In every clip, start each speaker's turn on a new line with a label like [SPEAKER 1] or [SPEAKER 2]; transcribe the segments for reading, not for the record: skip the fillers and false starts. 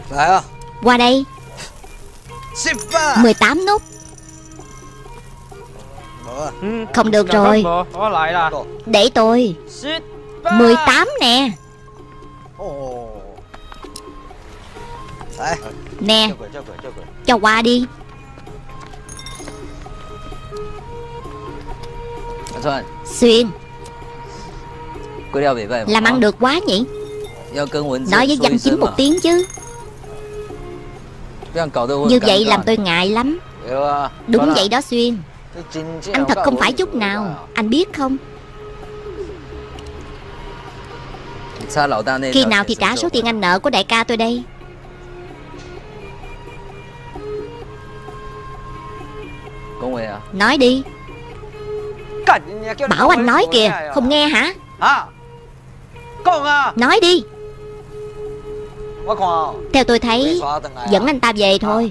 [SPEAKER 1] Qua đây. 18 nút. Không được rồi. Để tôi. 18 nè. Nè, cho qua đi. Xuyên, làm ăn được quá nhỉ. Nói với Văn Chính một tiếng chứ. Như vậy làm tôi ngại lắm. Đúng vậy đó Xuyên. Anh thật không phải chút nào. Anh biết không? Khi nào thì trả số tiền anh nợ của đại ca tôi đây. Nói đi. Bảo anh nói kìa, không nghe hả? Nói đi. Theo tôi thấy dẫn anh ta về thôi.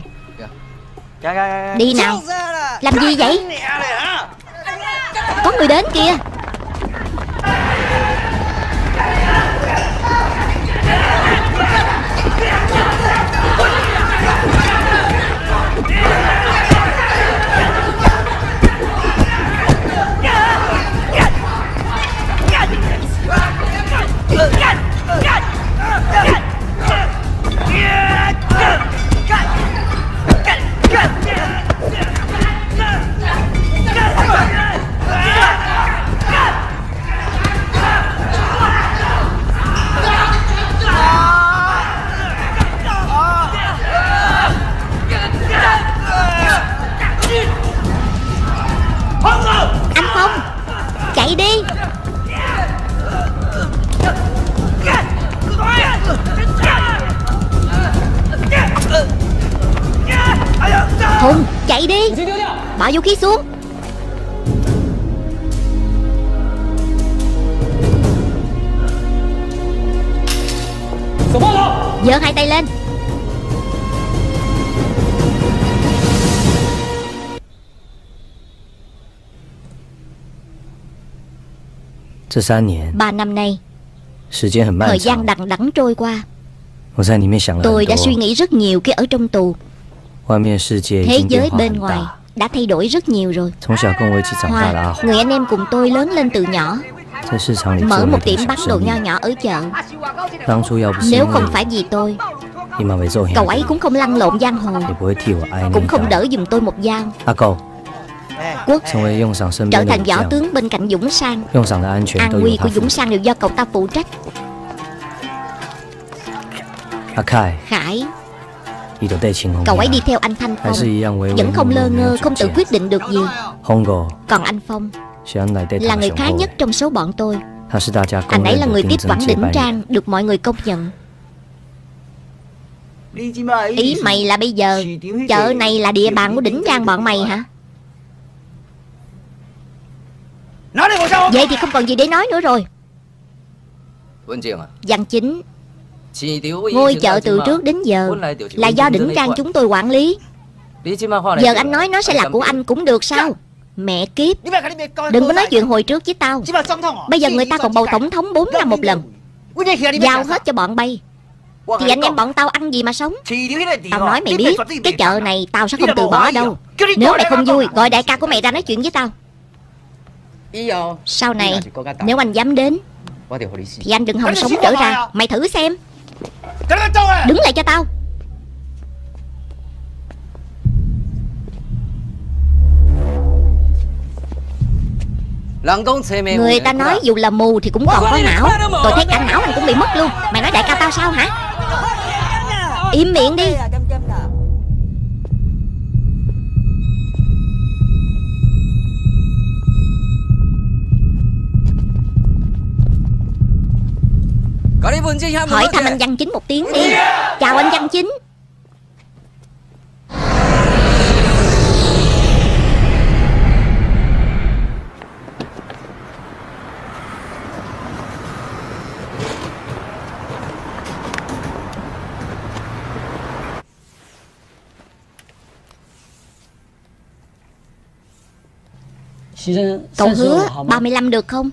[SPEAKER 1] Đi nào. Làm gì vậy? Có người đến kìa. Anh Phong, chạy đi. Hùng, chạy đi. Bỏ vũ khí xuống. Giơ hai tay lên. Ba năm nay, thời gian đằng đẵng trôi qua. Tôi đã suy nghĩ rất nhiều khi ở trong tù. Thế giới bên ngoài đã thay đổi rất nhiều rồi. Hoa, người anh em cùng tôi lớn lên từ nhỏ, mở một tiệm bán đồ nho nhỏ ở chợ. Nếu không phải vì tôi, cậu ấy cũng không lăn lộn giang hồ, cũng không đỡ giùm tôi một dao. Quốc trở thành võ tướng bên cạnh Dũng Sang. An nguy của Dũng Sang đều do cậu ta phụ trách. Khải, cậu ấy đi theo anh Thanh Phong, vẫn không lơ ngơ, không tự quyết định được gì. Còn anh Phong là người khá nhất trong số bọn tôi. Anh ấy là người tiếp quản đỉnh trang, được mọi người công nhận. Ý mày là bây giờ chợ này là địa bàn của đỉnh trang bọn mày hả? Vậy thì không còn gì để nói nữa rồi. Văn Chính, ngôi chợ từ trước đến giờ là do đỉnh trang chúng tôi quản lý. Giờ anh nói nó sẽ là của anh cũng được sao? Mẹ kiếp, đừng có nói chuyện hồi trước với tao. Bây giờ người ta còn bầu tổng thống 4 năm một lần. Giao hết cho bọn bay thì anh em bọn tao ăn gì mà sống? Tao nói mày biết, cái chợ này tao sẽ không từ bỏ đâu. Nếu mày không vui, gọi đại ca của mày ra nói chuyện với tao. Sau này nếu anh dám đến thì anh đừng hòng sống trở ra. Mày thử xem. Đứng lại cho tao. Người ta nói dù là mù thì cũng còn có não. Tôi thấy cả não anh cũng bị mất luôn. Mày nói đại ca tao sao hả? Im miệng đi. Hỏi thăm anh Văn Chính một tiếng đi. Chào anh Văn Chính. Cậu hứa 35 được không?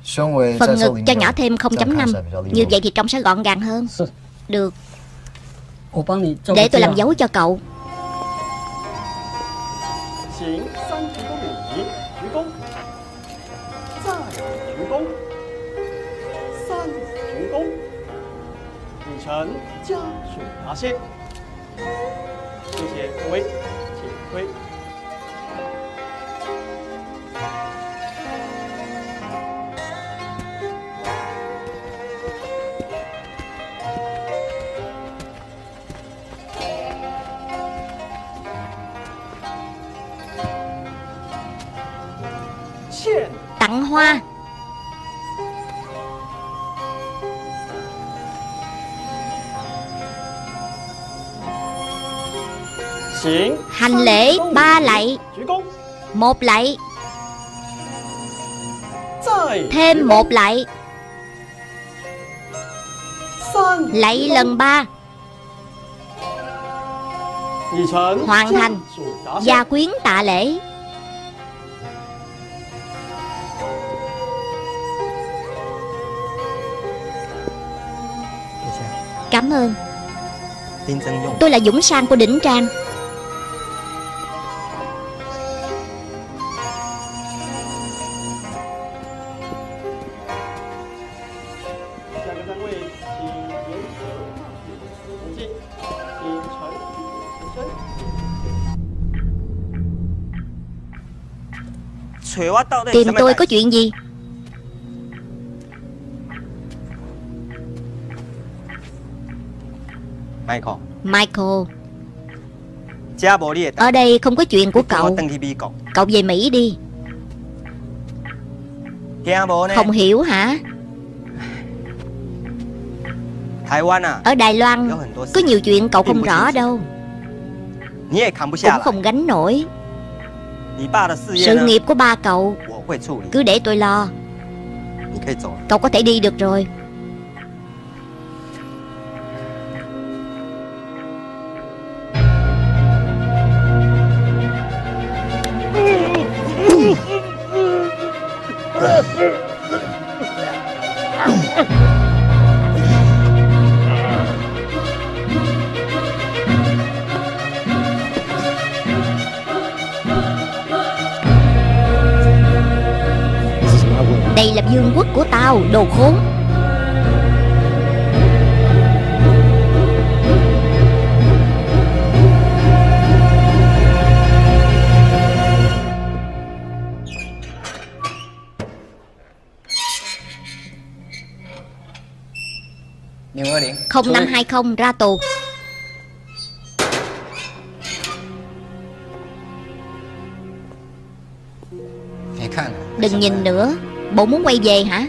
[SPEAKER 1] Phần ngực cho nhỏ thêm 0.5. Như vậy thì trông sẽ gọn gàng hơn. Được.
[SPEAKER 2] Để tôi làm dấu cho cậu. Tặng hoa. Hành lễ 3 lạy, 1 lạy, thêm 1 lạy, lạy lần 3. Hoàn thành. Gia quyến tạ lễ. Cảm ơn. Tôi là Dũng Sang của Đỉnh Trang. Tìm tôi có chuyện gì? Michael, ở đây không có chuyện của cậu. Cậu về Mỹ đi. Không hiểu hả? Ở Đài Loan có nhiều chuyện cậu không rõ đâu. Cũng không gánh nổi. Sự nghiệp của ba cậu cứ để tôi lo. Cậu có thể đi được rồi. Đây là vương quốc của tao, đồ khốn. Không 520 ra tù. Đừng nhìn nữa. Bộ muốn quay về hả?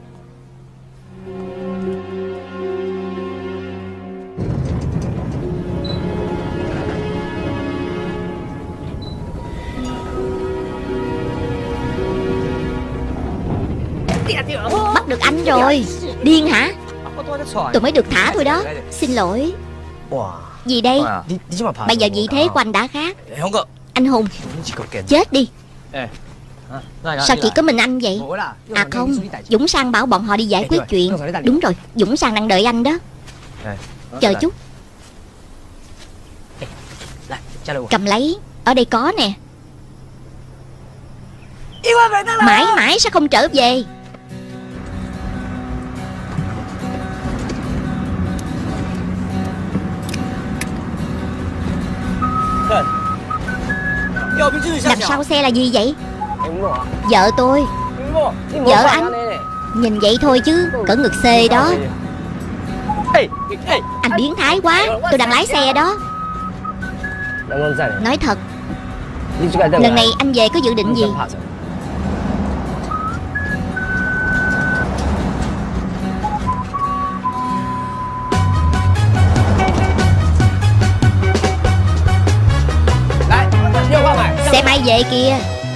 [SPEAKER 2] Bắt được anh rồi. Điên hả? Tôi mới được thả thôi đó. Xin lỗi. Gì đây? Bây giờ vị thế của anh đã khác. Anh hùng, chết đi. Sao chỉ có mình anh vậy? À không, Dũng Sang bảo bọn họ đi giải quyết chuyện. Đúng rồi, Dũng Sang đang đợi anh đó. Chờ chút. Cầm lấy. Ở đây có nè. Mãi mãi sao không trở về? Đằng sau xe là gì vậy? Vợ tôi. Vợ anh. Nhìn vậy thôi chứ cỡ ngực xê đó. Anh biến thái quá. Tôi đang lái xe đó. Nói thật, lần này anh về có dự định gì? Xe bay về kìa.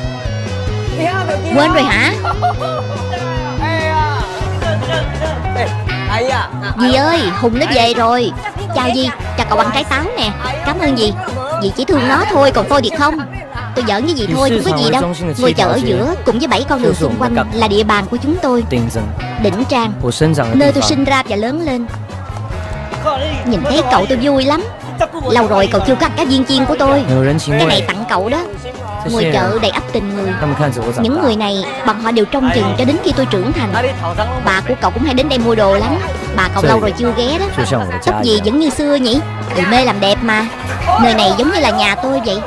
[SPEAKER 2] Quên rồi hả? Dì ơi, Hùng nó về rồi. Chào dì, cho cậu ăn trái táo nè. Cảm ơn dì. Dì chỉ thương nó thôi, còn tôi thì không. Tôi giỡn với dì thôi, không có gì đâu. Ngôi chợ ở giữa cùng với 7 con đường xung quanh là địa bàn của chúng tôi. Đỉnh Trang, nơi tôi sinh ra và lớn lên. Nhìn thấy cậu tôi vui lắm. Lâu rồi cậu chưa có ăn cá viên chiên của tôi. Cái này tặng cậu đó. Ngồi chợ đầy ắp tình người. Những người này bọn họ đều trông chừng cho đến khi tôi trưởng thành. Bà của cậu cũng hay đến đây mua đồ lắm. Bà cậu lâu rồi chưa ghé đó. Tóc gì vẫn như xưa nhỉ? Người mê làm đẹp mà. Nơi này giống như là nhà tôi vậy.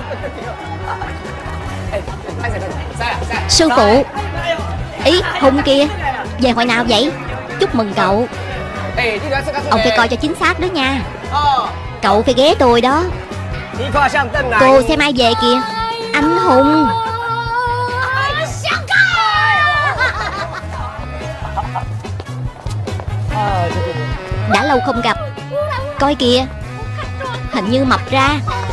[SPEAKER 2] Sư phụ. Ý Hùng kia, về hồi nào vậy? Chúc mừng cậu. Ông phải coi cho chính xác đó nha. Cậu phải ghé tôi đó. Cô xem ai về kìa. Anh Hùng. Đã lâu không gặp. Coi kìa, hình như mập ra.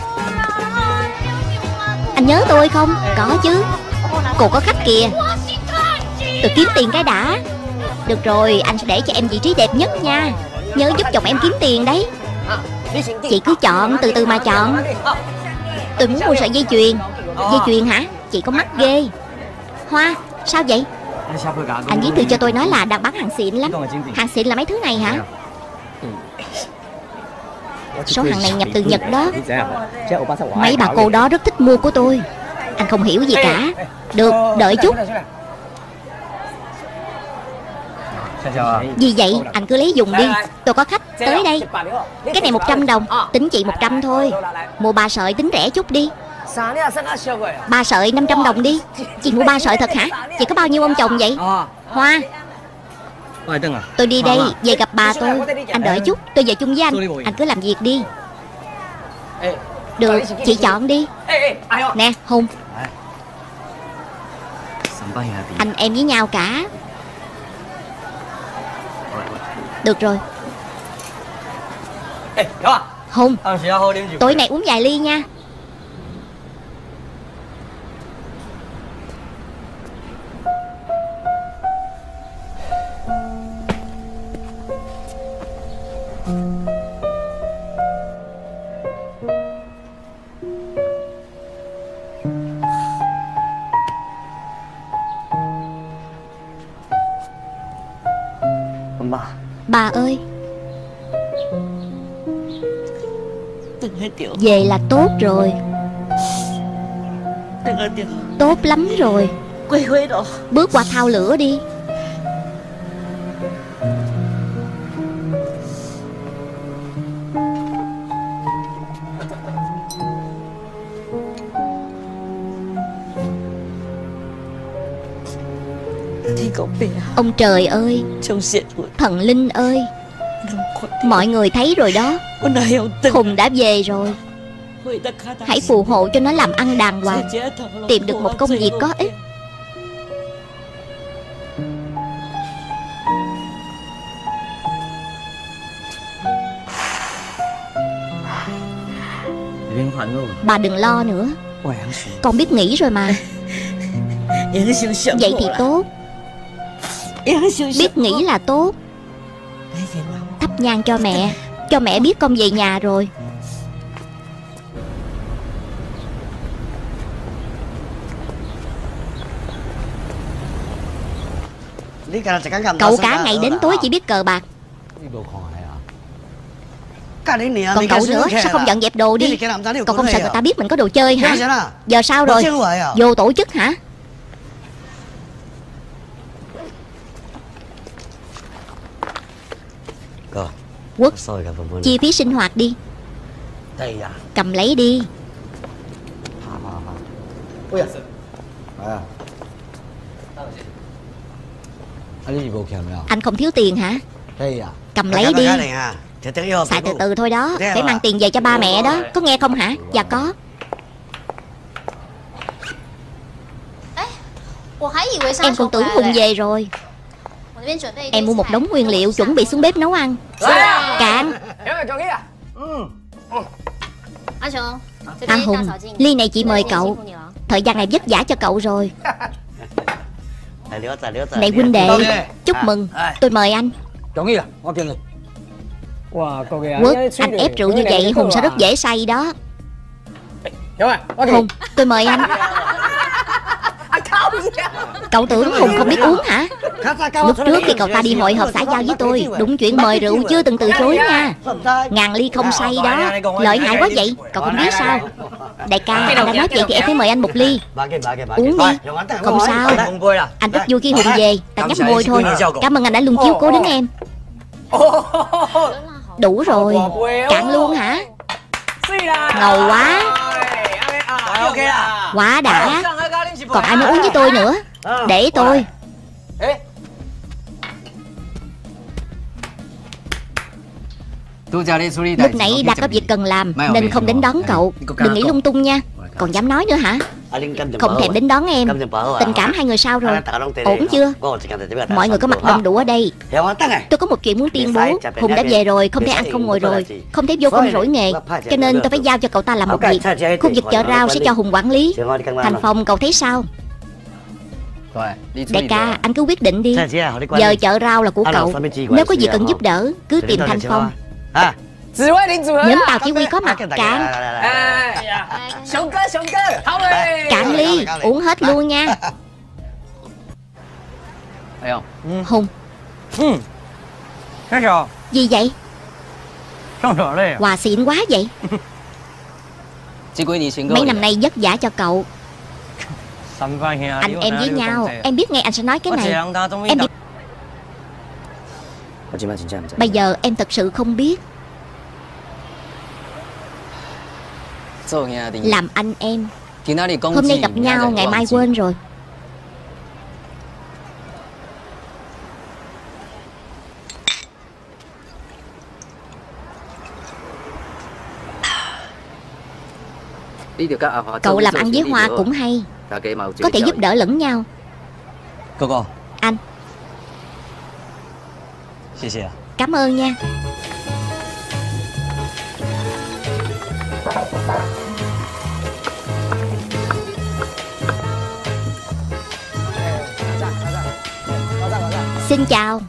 [SPEAKER 2] Anh nhớ tôi không? Có chứ. Cô có khách kìa. Tôi kiếm tiền cái đã. Được rồi, anh sẽ để cho em vị trí đẹp nhất nha. Nhớ giúp chồng em kiếm tiền đấy. Chị cứ chọn, từ từ mà chọn. Tôi muốn mua sợi dây chuyền. Dây chuyền hả? Chị có mắt ghê. Hoa, sao vậy? Anh viết thư cho tôi nói là đang bán hàng xịn lắm. Hàng xịn là mấy thứ này hả? Số hàng này nhập từ Nhật đó. Mấy bà cô đó rất thích mua của tôi. Anh không hiểu gì cả. Được, đợi chút. Gì vậy? Anh cứ lấy dùng đi. Tôi có khách tới đây. Cái này 100 đồng. Tính chị 100 thôi. Mua 3 sợi tính rẻ chút đi. 3 sợi 500 đồng đi. Chị mua 3 sợi thật hả? Chị có bao nhiêu ông chồng vậy? Hoa. Tôi đi đây, về gặp bà tôi. Anh đợi chút, tôi về chung với anh. Anh cứ làm việc đi. Được, chị chọn đi. Nè, Hùng. Anh em với nhau cả. Được rồi. Hùng, tối nay uống vài ly nha. Bà ơi, về là tốt rồi. Tốt lắm rồi. Bước qua thao lửa đi. Ông trời ơi, thần linh ơi, mọi người thấy rồi đó. Hùng đã về rồi. Hãy phù hộ cho nó làm ăn đàng hoàng, tìm được một công việc có ích. Bà đừng lo nữa. Con biết nghĩ rồi mà. Vậy thì tốt. Biết nghĩ là tốt. Thắp nhang cho mẹ. Cho mẹ biết con về nhà rồi. Cậu cả ngày đến tối chỉ biết cờ bạc. Còn cậu nữa, sao không dọn dẹp đồ đi? Cậu không sợ người ta biết mình có đồ chơi hả? Giờ sao rồi? Vô tổ chức hả? Quốc, chi phí sinh hoạt đi. Cầm lấy đi. Anh không thiếu tiền hả? Cầm lấy đi. Xài từ từ thôi đó. Phải mang tiền về cho ba mẹ đó. Có nghe không hả? Dạ có. Em còn tưởng Hùng về rồi. Em mua một đống nguyên liệu chuẩn bị xuống bếp nấu ăn. Cạn. Hùng, ly này chị mời cậu. Thời gian này vất vả cho cậu rồi. Này huynh đệ, chúc mừng. Tôi mời anh. Quốc, anh ép rượu như vậy Hùng sẽ rất dễ say đó. Hùng, tôi mời anh. Cậu tưởng Hùng không biết uống hả? Lúc trước khi cậu ta đi hội họp xã giao với tôi, đúng chuyện mời rượu chưa từng từ chối nha. Ngàn ly không say đó. Lợi hại quá vậy, cậu không biết sao? Đại ca, anh đã nói vậy thì em phải mời anh một ly. Uống đi. Không sao, anh rất vui khi Hùng về. Ta nhấp môi thôi. Cảm ơn anh đã luôn chiếu cố đến em. Đủ rồi. Cạn luôn hả? Ngầu quá. Quá đã. Còn ai muốn uống với tôi nữa? Để tôi. Lúc nãy đã có việc cần làm nên không đến đón cậu. Đừng nghĩ lung tung nha. Còn dám nói nữa hả? Không thèm đến đón em. Tình cảm hai người sao rồi? Ổn chưa? Mọi người có mặt đông đủ ở đây. Tôi có một chuyện muốn tuyên bố. Hùng đã về rồi, không thể ăn không ngồi rồi, không thể vô công rỗi nghề, cho nên tôi phải giao cho cậu ta làm một việc. Khu vực chợ rau sẽ cho Hùng quản lý. Thành Phong, cậu thấy sao? Đại ca, anh cứ quyết định đi. Giờ chợ rau là của cậu. Nếu có gì cần giúp đỡ cứ tìm Thành Phong. Nhóm tàu chỉ huy có mặt cạn. Cạn ly, uống hết luôn nha. Hùng. Gì vậy? Quà xịn quá vậy. Mấy năm nay vất vả cho cậu. Anh em với nhau, em biết ngay anh sẽ nói cái này. Em biết. Bây giờ em thật sự không biết. Làm anh em. Hôm nay gặp nhau, ngày mai quên rồi. Cậu làm ăn với Hoa cũng hay, có thể giúp đỡ lẫn nhau. Anh. Cảm ơn nha. Xin chào.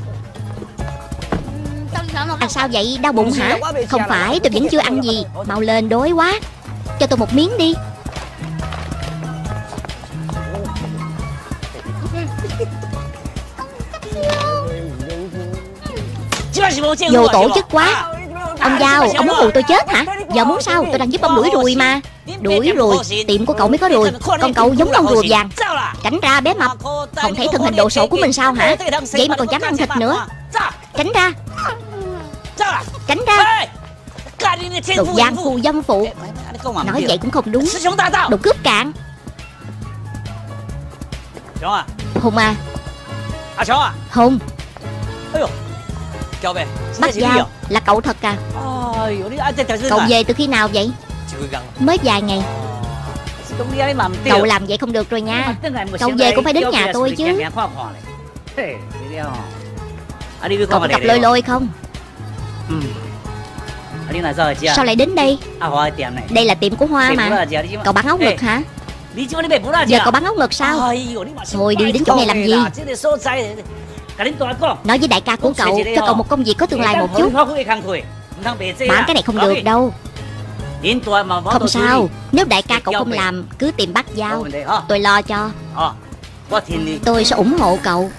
[SPEAKER 2] À sao vậy, đau bụng hả? Không phải, tôi vẫn chưa ăn gì. Mau lên, đói quá. Cho tôi một miếng đi. Vô tổ chức quá. Ông Giao, ông muốn hù tôi chết hả? Giờ muốn sao? Tôi đang giúp ông đuổi ruồi mà. Đuổi ruồi, tiệm của cậu mới có ruồi. Còn cậu giống con rùa vàng. Tránh ra bé mập. Không thấy thân hình đồ sộ của mình sao hả? Vậy mà còn dám ăn thịt nữa. Tránh ra. Tránh ra. Đồ giang phù dâm phụ. Nói vậy cũng không đúng. Đồ cướp cạn. Hùng à. Hùng. Bắt Giao, là cậu thật à? Cậu về từ khi nào vậy? Mới vài ngày. Cậu làm vậy không được rồi nha. Cậu về cũng phải đến nhà tôi chứ. Cậu có gặp Lôi Lôi không? Sao lại đến đây? Đây là tiệm của Hoa mà. Cậu bán áo ngực hả? Giờ cậu bán áo ngực sao? Thôi đi đến chỗ này làm gì? Nói với đại ca của cậu, cho cậu một công việc có tương lai một chút. Bán cái này không được đâu. Không sao, nếu đại ca cậu không làm, cứ tìm bắt Giao. Tôi lo cho. Tôi sẽ ủng hộ cậu.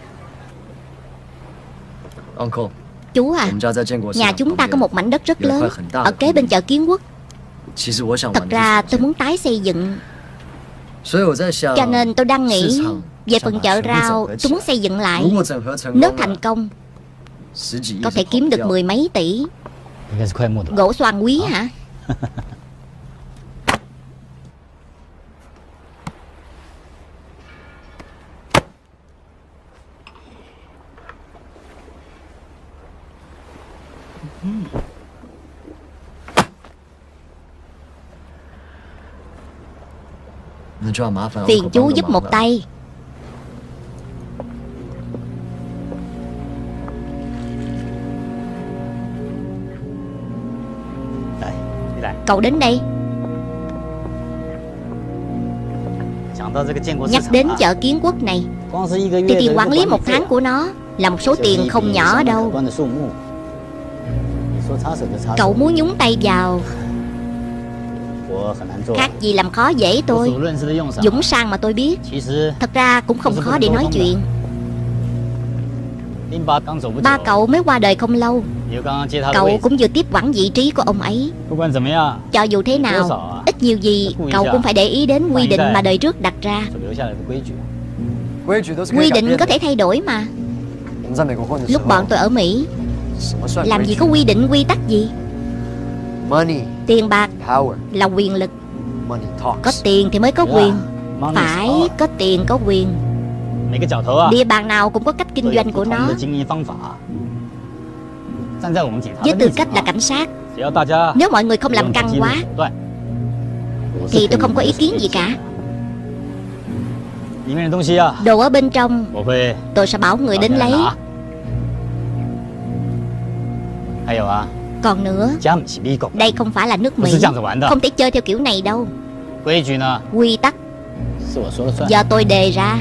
[SPEAKER 2] Chú à, nhà chúng ta có một mảnh đất rất lớn ở kế bên chợ Kiến Quốc. Thật ra tôi muốn tái xây dựng, cho nên tôi đang nghĩ về phần chợ rau. Tôi muốn xây dựng lại. Nếu thành công có thể kiếm được 10 mấy tỷ. Gỗ xoan quý hả? Phiền chú giúp một tay. Cậu đến đây. Nhắc đến chợ Kiến Quốc này thì tiền quản lý một tháng của nó là một số tiền không nhỏ đâu. Cậu muốn nhúng tay vào Khác gì làm khó dễ tôi. Dũng sang mà tôi biết. Thật ra cũng không khó để nói chuyện. Ba cậu mới qua đời không lâu. Cậu cũng vừa tiếp quản vị trí của ông ấy. Cho dù thế nào, ít nhiều gì cậu cũng phải để ý đến quy định mà đời trước đặt ra. Quy định có thể thay đổi mà. Lúc bọn tôi ở Mỹ, làm gì có quy định quy tắc gì. Tiền bạc là quyền lực. Có tiền thì mới có quyền. Phải có tiền có quyền. Địa bàn nào cũng có cách kinh doanh của nó. Với tư cách là cảnh sát, nếu mọi người không làm căng quá thì tôi không có ý kiến gì cả. Đồ ở bên trong tôi sẽ bảo người đến lấy. Còn nữa, đây không phải là nước Mỹ, không thể chơi theo kiểu này đâu. Quy tắc do tôi đề ra.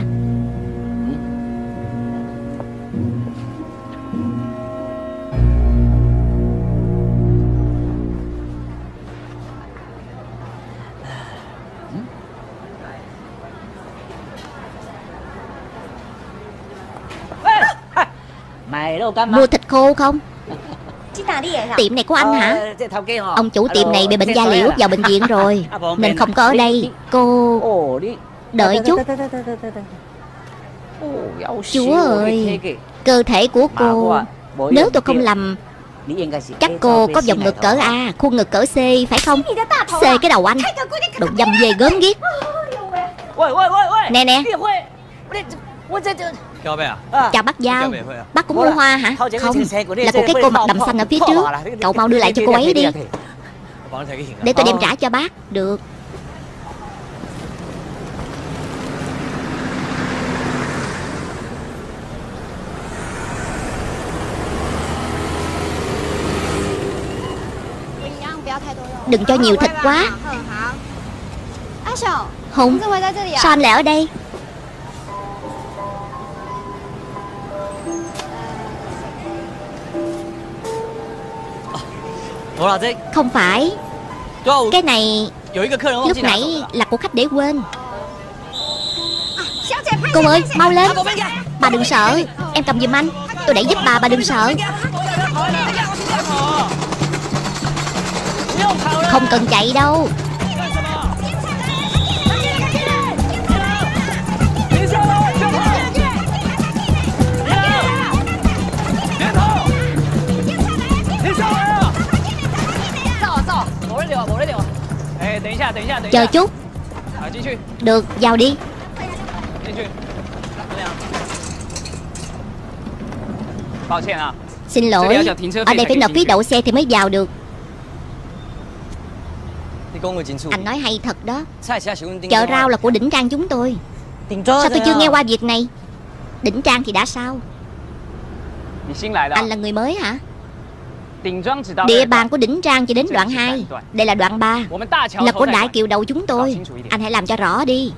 [SPEAKER 2] Mua thịt khô không? Tiệm này của anh hả? Ông chủ tiệm này bị bệnh da liễu vào bệnh viện rồi nên không có ở đây. Cô đợi chút. Chúa ơi, cơ thể của cô, nếu tôi không lầm, chắc cô có vòng ngực cỡ A, khuôn ngực cỡ C, phải không? C cái đầu anh. Đồ dâm về gớm ghiếc. Nè nè. Chào bác Giao. Bác cũng mua hoa hả? Không, là của cái cô mặt đầm xanh ở phía trước. Cậu mau đưa lại cho cô ấy đi, để tôi đem trả cho bác. Được. Đừng cho nhiều thịt quá. Hùng, sao anh lại ở đây? Không phải. Cái này lúc nãy là của khách để quên. Cô ơi, mau lên. Bà đừng sợ, em cầm giùm anh. Tôi đẩy giúp bà đừng sợ. Không cần chạy đâu. Chờ chút. Được, vào đi. Xin lỗi, ở đây phải nộp phí đậu xe thì mới vào được. Anh nói hay thật đó. Chợ rau là của Đỉnh Trang chúng tôi. Sao tôi chưa nghe qua việc này? Đỉnh Trang thì đã sao? Anh là người mới hả? Địa bàn của Đỉnh Trang chỉ đến đoạn 2. Đây là đoạn 3, là của Đại Kiều Đầu chúng tôi. Anh hãy làm cho rõ đi.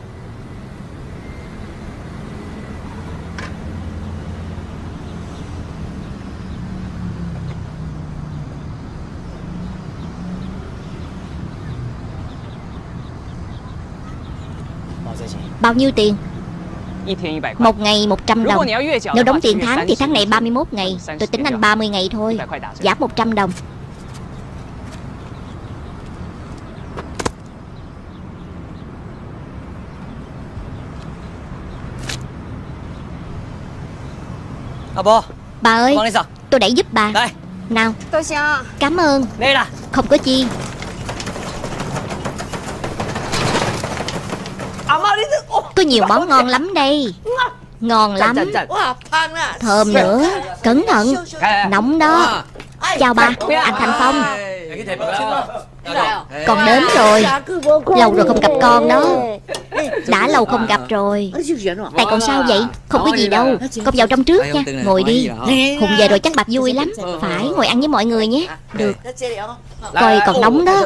[SPEAKER 2] Bao nhiêu tiền? Một ngày 100 đồng. Nếu đóng tiền tháng thì tháng này 31 ngày. Tôi tính anh 30 ngày thôi. Giảm 100 đồng. Bà ơi, tôi đẩy giúp bà. Nào. Cảm ơn. Không có chi. Có nhiều món ngon lắm đây. Ngon lắm. Thơm nữa. Cẩn thận. Nóng đó. Chào ba, anh Thành Phong. Con đến rồi. Lâu rồi không gặp con đó. Đã lâu không gặp rồi. Tại còn sao vậy? Không có gì đâu. Con vào trong trước nha. Ngồi đi. Hùng về rồi chắc bà vui lắm. Phải, ngồi ăn với mọi người nhé. Được. Coi còn nóng đó.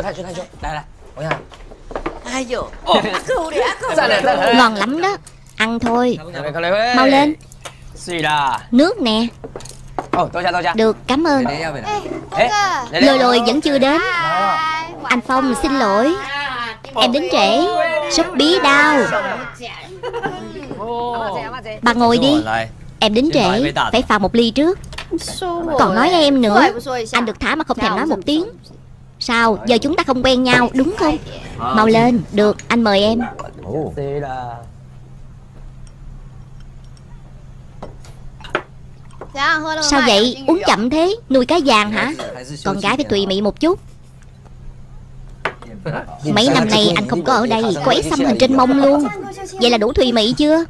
[SPEAKER 2] Ngon lắm đó. Ăn thôi. Mau lên. Nước nè. Được, cảm ơn. Lôi lôi vẫn chưa đến. Anh Phong xin lỗi, em đến trễ. Súp bí đao. Bà ngồi đi. Em đến trễ, phải pha một ly trước. Còn nói em nữa. Anh được thả mà không thèm nói một tiếng. Sao, giờ chúng ta không quen nhau đúng không? Mau lên, được, anh mời em. Sao vậy, uống chậm thế? Nuôi cá vàng hả? Con gái phải tùy mị một chút. Mấy năm nay anh không có ở đây, có ấy xăm hình trên mông luôn. Vậy là đủ tùy mị chưa?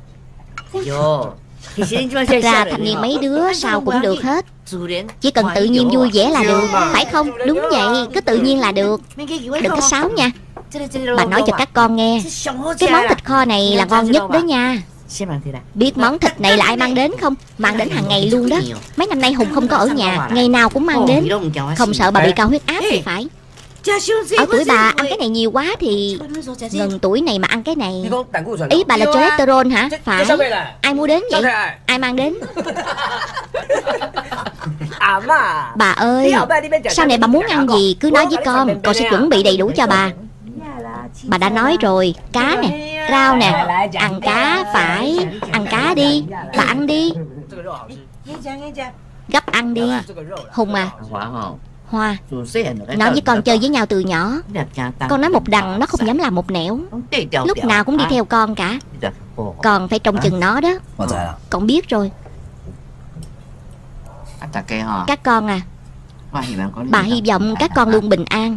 [SPEAKER 2] Thật ra thanh niên mấy đứa sao cũng được hết. Chỉ cần tự nhiên vui vẻ là được, phải không? Đúng vậy, cứ tự nhiên là được. Đừng có sáo nha. Bà nói cho các con nghe, cái món thịt kho này là ngon nhất đó nha. Biết món thịt này là ai mang đến không? Mang đến hàng ngày luôn đó. Mấy năm nay Hùng không có ở nhà, ngày nào cũng mang đến. Không sợ bà bị cao huyết áp thì phải. Ở tuổi bà ăn cái này nhiều quá thì ngần tuổi này mà ăn cái này. Ý bà là cholesterol hả? Phải. Ai mua đến vậy? Ai mang đến? Bà ơi, sau này bà muốn ăn gì cứ nói với con sẽ chuẩn bị đầy đủ cho bà. Bà đã nói rồi, cá nè, rau nè. Ăn cá phải, ăn cá đi. Bà ăn đi. Gấp ăn đi. Hùng à, Hoa, nó với con chơi với nhau từ nhỏ. Con nói một đằng nó không dám làm một nẻo. Lúc nào cũng đi theo con cả. Con phải trông chừng nó đó. Con biết rồi. Các con à, bà hy vọng các con luôn bình an.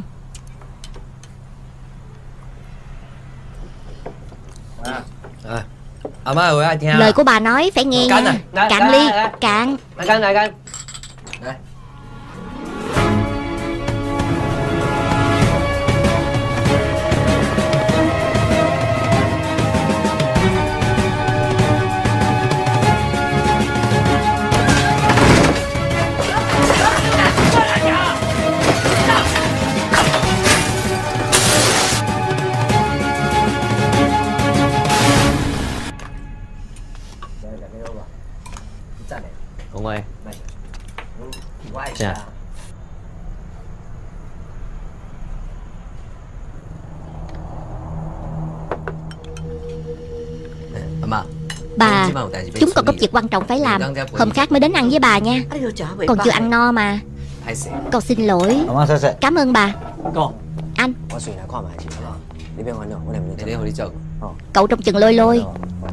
[SPEAKER 2] Lời của bà nói phải nghe nha. Cạn ly, cạn.
[SPEAKER 1] Ông ơi. Dạ.
[SPEAKER 2] Bà, chúng còn có việc quan trọng phải làm. Hôm khác mới đến ăn với bà nha. Còn chưa ăn no mà. Con xin lỗi. Cảm ơn bà. Anh, cậu trông chừng Lôi Lôi.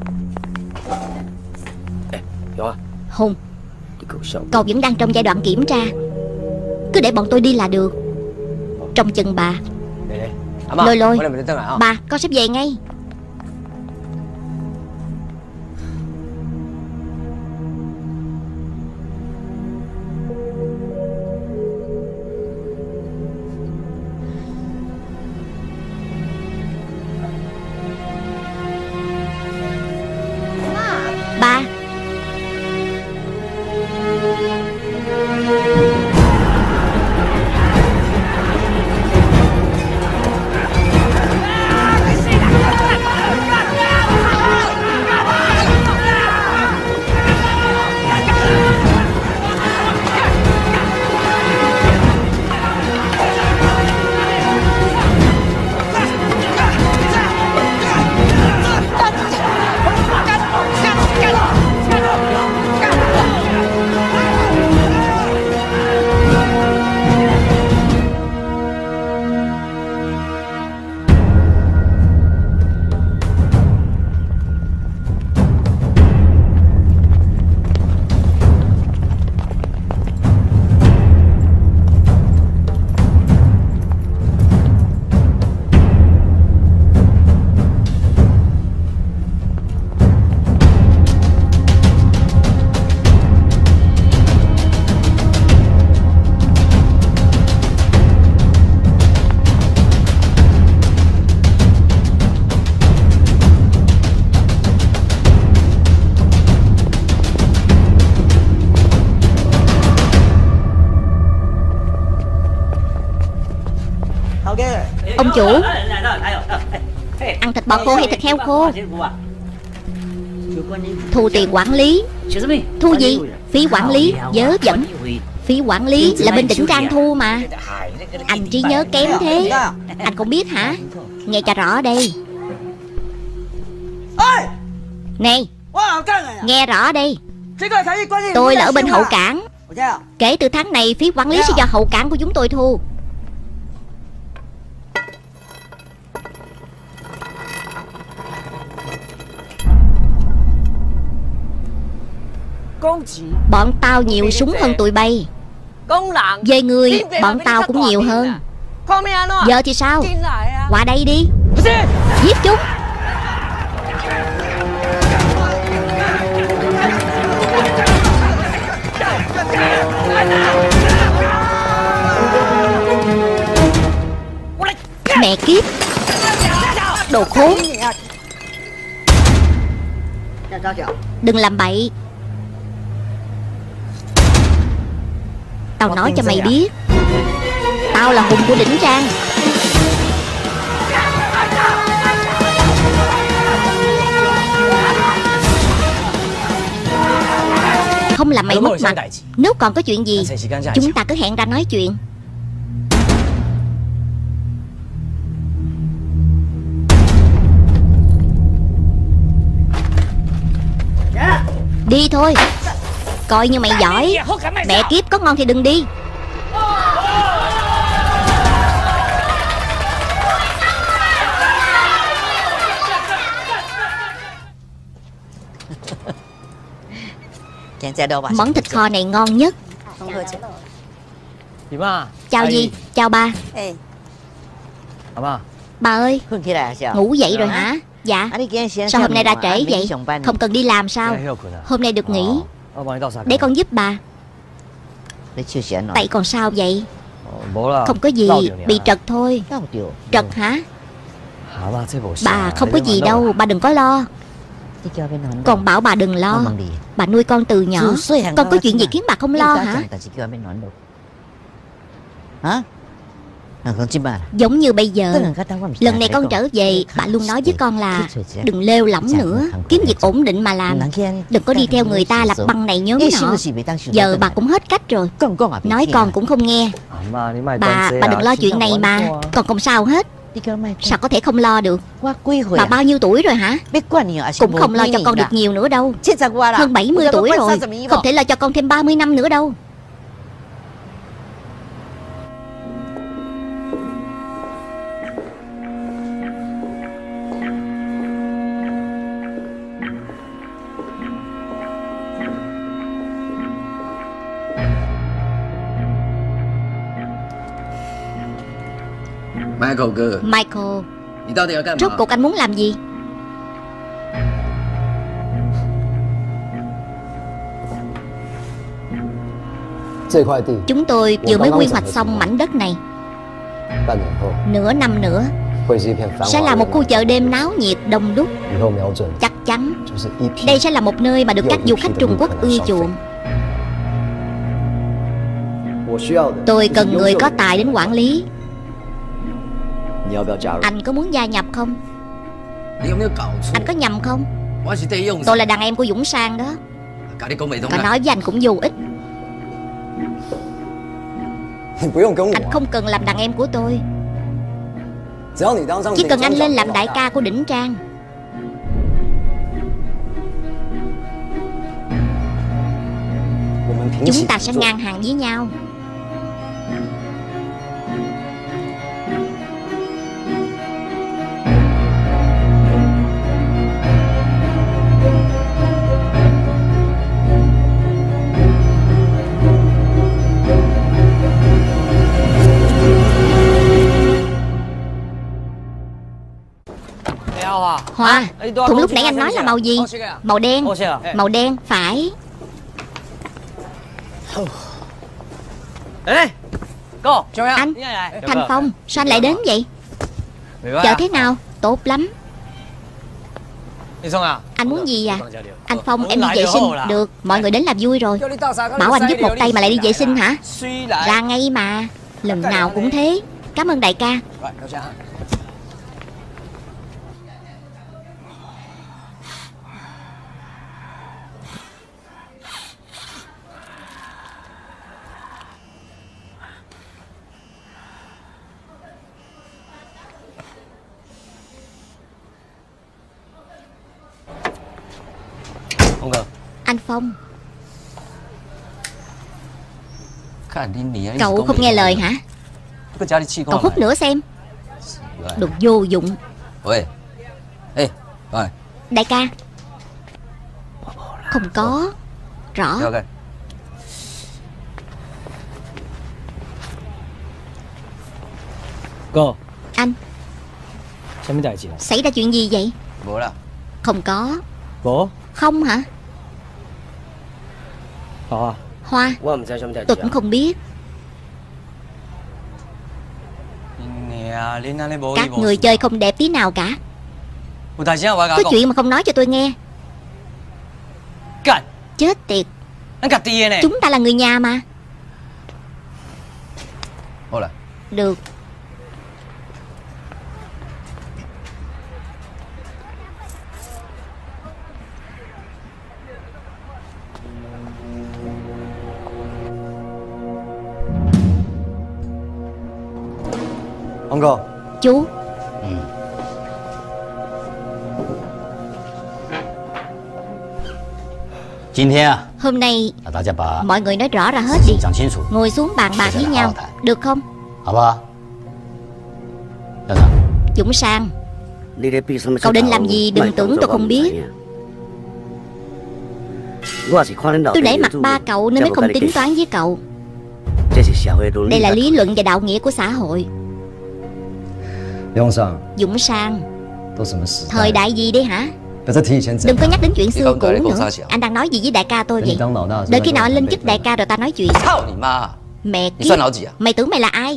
[SPEAKER 2] Hùng, cậu vẫn đang trong giai đoạn kiểm tra. Cứ để bọn tôi đi là được. Trông chừng bà. Lôi Lôi, bà, con sắp về ngay. Ba. Ông chủ, ăn thịt bò khô hay thịt heo khô? Thu tiền quản lý. Thu gì? Phí quản lý, vớ vẩn. Phí quản lý là bên Đỉnh Trang thu mà. Anh trí nhớ kém thế. Anh không biết hả? Nghe cho rõ đây. Này, nghe rõ đây. Tôi là ở bên hậu cảng. Kể từ tháng này phí quản lý sẽ do hậu cảng của chúng tôi thu. Bọn tao nhiều súng hơn tụi bay. Về người bọn tao cũng nhiều hơn. Giờ thì sao? Qua đây đi. Giết chúng. Mẹ kiếp, đồ khốn. Đừng làm bậy. Tao nói cho mày biết, tao là hùng của Đỉnh Trang. Không làm mày mất mặt. Nếu còn có chuyện gì, chúng ta cứ hẹn ra nói chuyện. Đi thôi. Coi như mày giỏi. Mẹ kiếp, có ngon thì đừng đi. Món thịt kho này ngon nhất. Chào dì, chào ba. Bà ơi, ngủ dậy rồi hả? Dạ. Sao hôm nay ra trễ vậy? Không cần đi làm sao? Hôm nay được nghỉ. Để con giúp bà. Tay còn sao vậy? Không có gì, bị trật thôi. Trật hả? Bà không có gì đâu, bà đừng có lo. Con bảo bà đừng lo. Bà nuôi con từ nhỏ. Con có chuyện gì khiến bà không lo hả? Giống như bây giờ, lần này con trở về, bà luôn nói với con là đừng lêu lỏng nữa, kiếm việc ổn định mà làm. Đừng có đi theo người ta lập băng này nhóm nọ. Giờ bà cũng hết cách rồi. Nói con cũng không nghe. Bà đừng lo chuyện này mà. Con không sao hết. Sao có thể không lo được? Bà bao nhiêu tuổi rồi hả? Cũng không lo cho con được nhiều nữa đâu. Hơn 70 tuổi rồi, không thể lo cho con thêm 30 năm nữa đâu. Michael, rốt cuộc anh muốn làm gì? Chúng tôi vừa mới quy hoạch xong mảnh đất này. Nửa năm nữa sẽ là một khu chợ đêm náo nhiệt đông đúc. Chắc chắn đây sẽ là một nơi mà được các du khách Trung Quốc ưa chuộng. Tôi cần người có tài đến quản lý. Anh có muốn gia nhập không? Anh có nhầm không? Tôi là đàn em của Dũng Sang đó. Cả nói với anh cũng vô ích. Anh không cần làm đàn em của tôi. Chỉ cần anh lên làm đại ca của Đỉnh Trang. Chúng ta sẽ ngang hàng với nhau. Hoa, thùng lúc nãy anh nói là màu gì? Màu đen. Màu đen, phải. Anh, Thanh Phong, sao anh lại đến vậy? Chợ thế nào? Tốt lắm. Anh muốn gì à? Anh Phong, em đi vệ sinh. Được, mọi người đến làm vui rồi. Bảo anh giúp một tay mà lại đi vệ sinh hả? Ra ngay mà. Lần nào cũng thế. Cảm ơn đại ca. phong. Cậu không nghe lời hả? Cậu hút nữa xem. Đồ vô dụng. Đại ca. Không có. Rõ.
[SPEAKER 1] Cô.
[SPEAKER 2] Anh. Xảy ra chuyện gì vậy? Không có. Không hả? Hoa. Tôi cũng không biết. Các người chơi không đẹp tí nào cả. Có chuyện mà không nói cho tôi nghe. Chết tiệt. Chúng ta là người nhà mà. Được. Chú. Hôm nay mọi người nói rõ ra hết đi. Ngồi xuống bàn bạc với nhau. Được không? Dũng Sang, cậu định làm gì đừng tưởng tôi không biết. Tôi để mặt ba cậu nên mới không tính toán với cậu. Đây là lý luận và đạo nghĩa của xã hội. Dũng Sang, thời đại gì đây hả? Đừng có nhắc đến chuyện xưa cũ nữa. Anh đang nói gì với đại ca tôi vậy? Đợi khi nào anh lên chức đại ca rồi ta nói chuyện. Mẹ kiếp, mày tưởng mày là ai?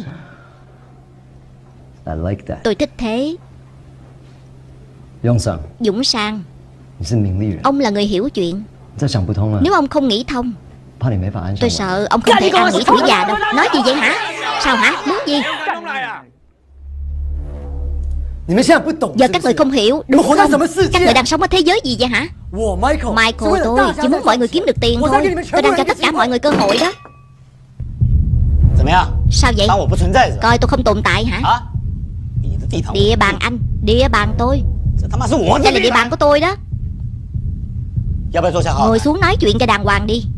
[SPEAKER 2] Tôi thích thế. Dũng Sang, ông là người hiểu chuyện. Nếu ông không nghĩ thông, tôi sợ ông không thể an nghỉ tuổi già đâu. Nói gì vậy hả? Sao hả? Muốn gì? Giờ các người không hiểu đúng không? Các người đang sống ở thế giới gì vậy hả? Michael tôi chỉ muốn mọi người kiếm được tiền thôi. Tôi đang cho tất cả mọi người cơ hội đó. Sao vậy? Coi tôi không tồn tại hả? Địa bàn anh, địa bàn tôi. Đây là địa bàn của tôi đó. Ngồi xuống nói chuyện cho đàng hoàng đi.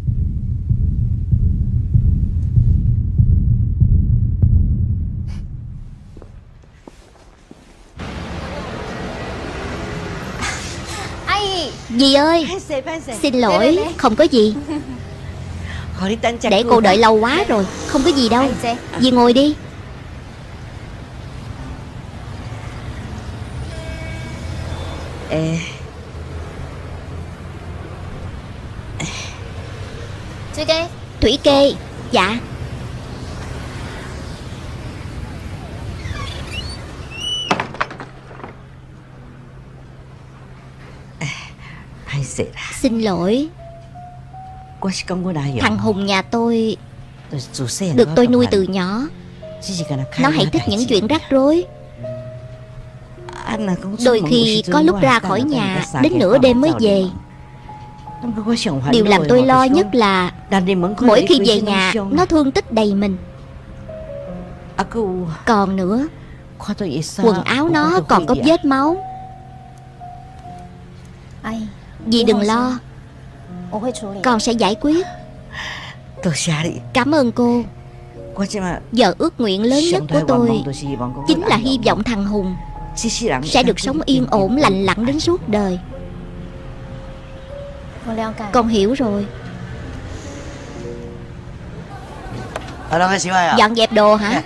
[SPEAKER 2] Dì ơi, xin lỗi, không có gì. Để cô đợi lâu quá rồi. Không có gì đâu. Dì ngồi đi. Thủy Kê. Dạ. Xin lỗi. Thằng Hùng nhà tôi được tôi nuôi từ nhỏ. Nó hay thích những chuyện rắc rối. Đôi khi có lúc ra khỏi nhà đến nửa đêm mới về. Điều làm tôi lo nhất là mỗi khi về nhà nó thương tích đầy mình. Còn nữa, quần áo nó còn có vết máu. Dì đừng lo, con sẽ giải quyết. Cảm ơn cô. Giờ ước nguyện lớn nhất của tôi chính là hy vọng thằng Hùng sẽ được sống yên ổn lành lặn đến suốt đời. Con hiểu rồi. Dọn dẹp đồ hả?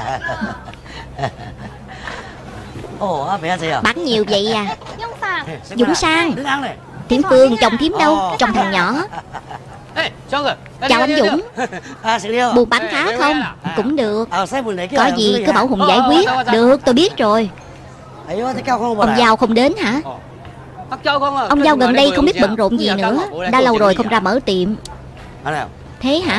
[SPEAKER 2] Bắn nhiều vậy à? Dũng Sang. Thiểm Phương, chồng Thiểm đâu? Chồng thằng nhỏ. Chào anh Dũng. Buôn bán khá không? Cũng được. Có gì cứ bảo Hùng giải quyết. Được, tôi biết rồi. Ông Giao không đến hả? Ông Giao gần đây không biết bận rộn gì nữa. Đã lâu rồi không ra mở tiệm. Thế hả?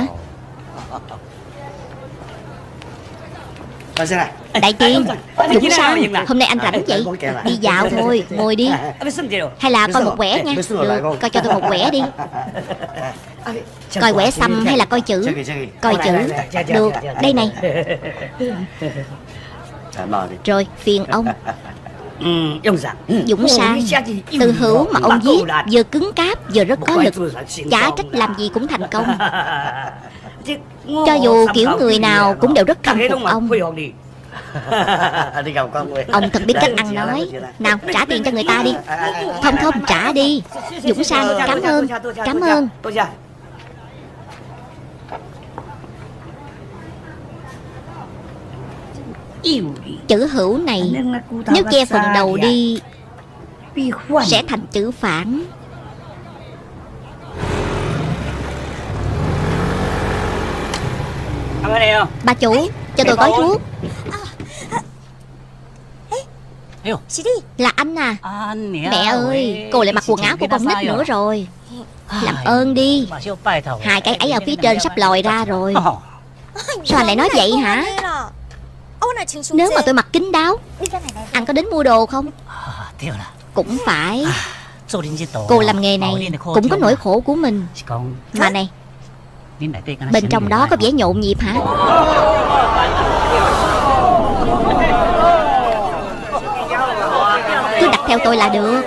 [SPEAKER 2] Đại Tiên, Dũng Sang, hôm nay anh rảnh vậy? Đi dạo thôi, ngồi đi. Hay là coi một quẻ nha. Được, coi cho tôi một quẻ đi. Coi quẻ xăm hay là coi chữ? Coi chữ. Được, đây này. Rồi, phiền ông. Dũng Sang, Từ Hữu mà ông giết vừa cứng cáp vừa rất có lực, chả trách làm gì cũng thành công. Cho dù kiểu người nào cũng đều rất khâm phục ông. Ông thật biết cách ăn nói. Nào trả tiền cho người ta đi. Không trả đi. Dũng Sang, cảm ơn. Cảm ơn. Chữ hữu này nếu che phần đầu đi sẽ thành chữ phản. Bà chủ, cho tôi gói thuốc. Là anh à? Mẹ ơi, cô lại mặc quần áo của con nít nữa rồi. Làm ơn đi. Hai cái ấy ở phía trên sắp lòi ra rồi. Sao anh lại nói vậy hả? Nếu mà tôi mặc kín đáo, anh có đến mua đồ không? Cũng phải. Cô làm nghề này cũng có nỗi khổ của mình. Mà này, bên trong đó có vẻ nhộn nhịp hả? Cứ đặt theo tôi là được.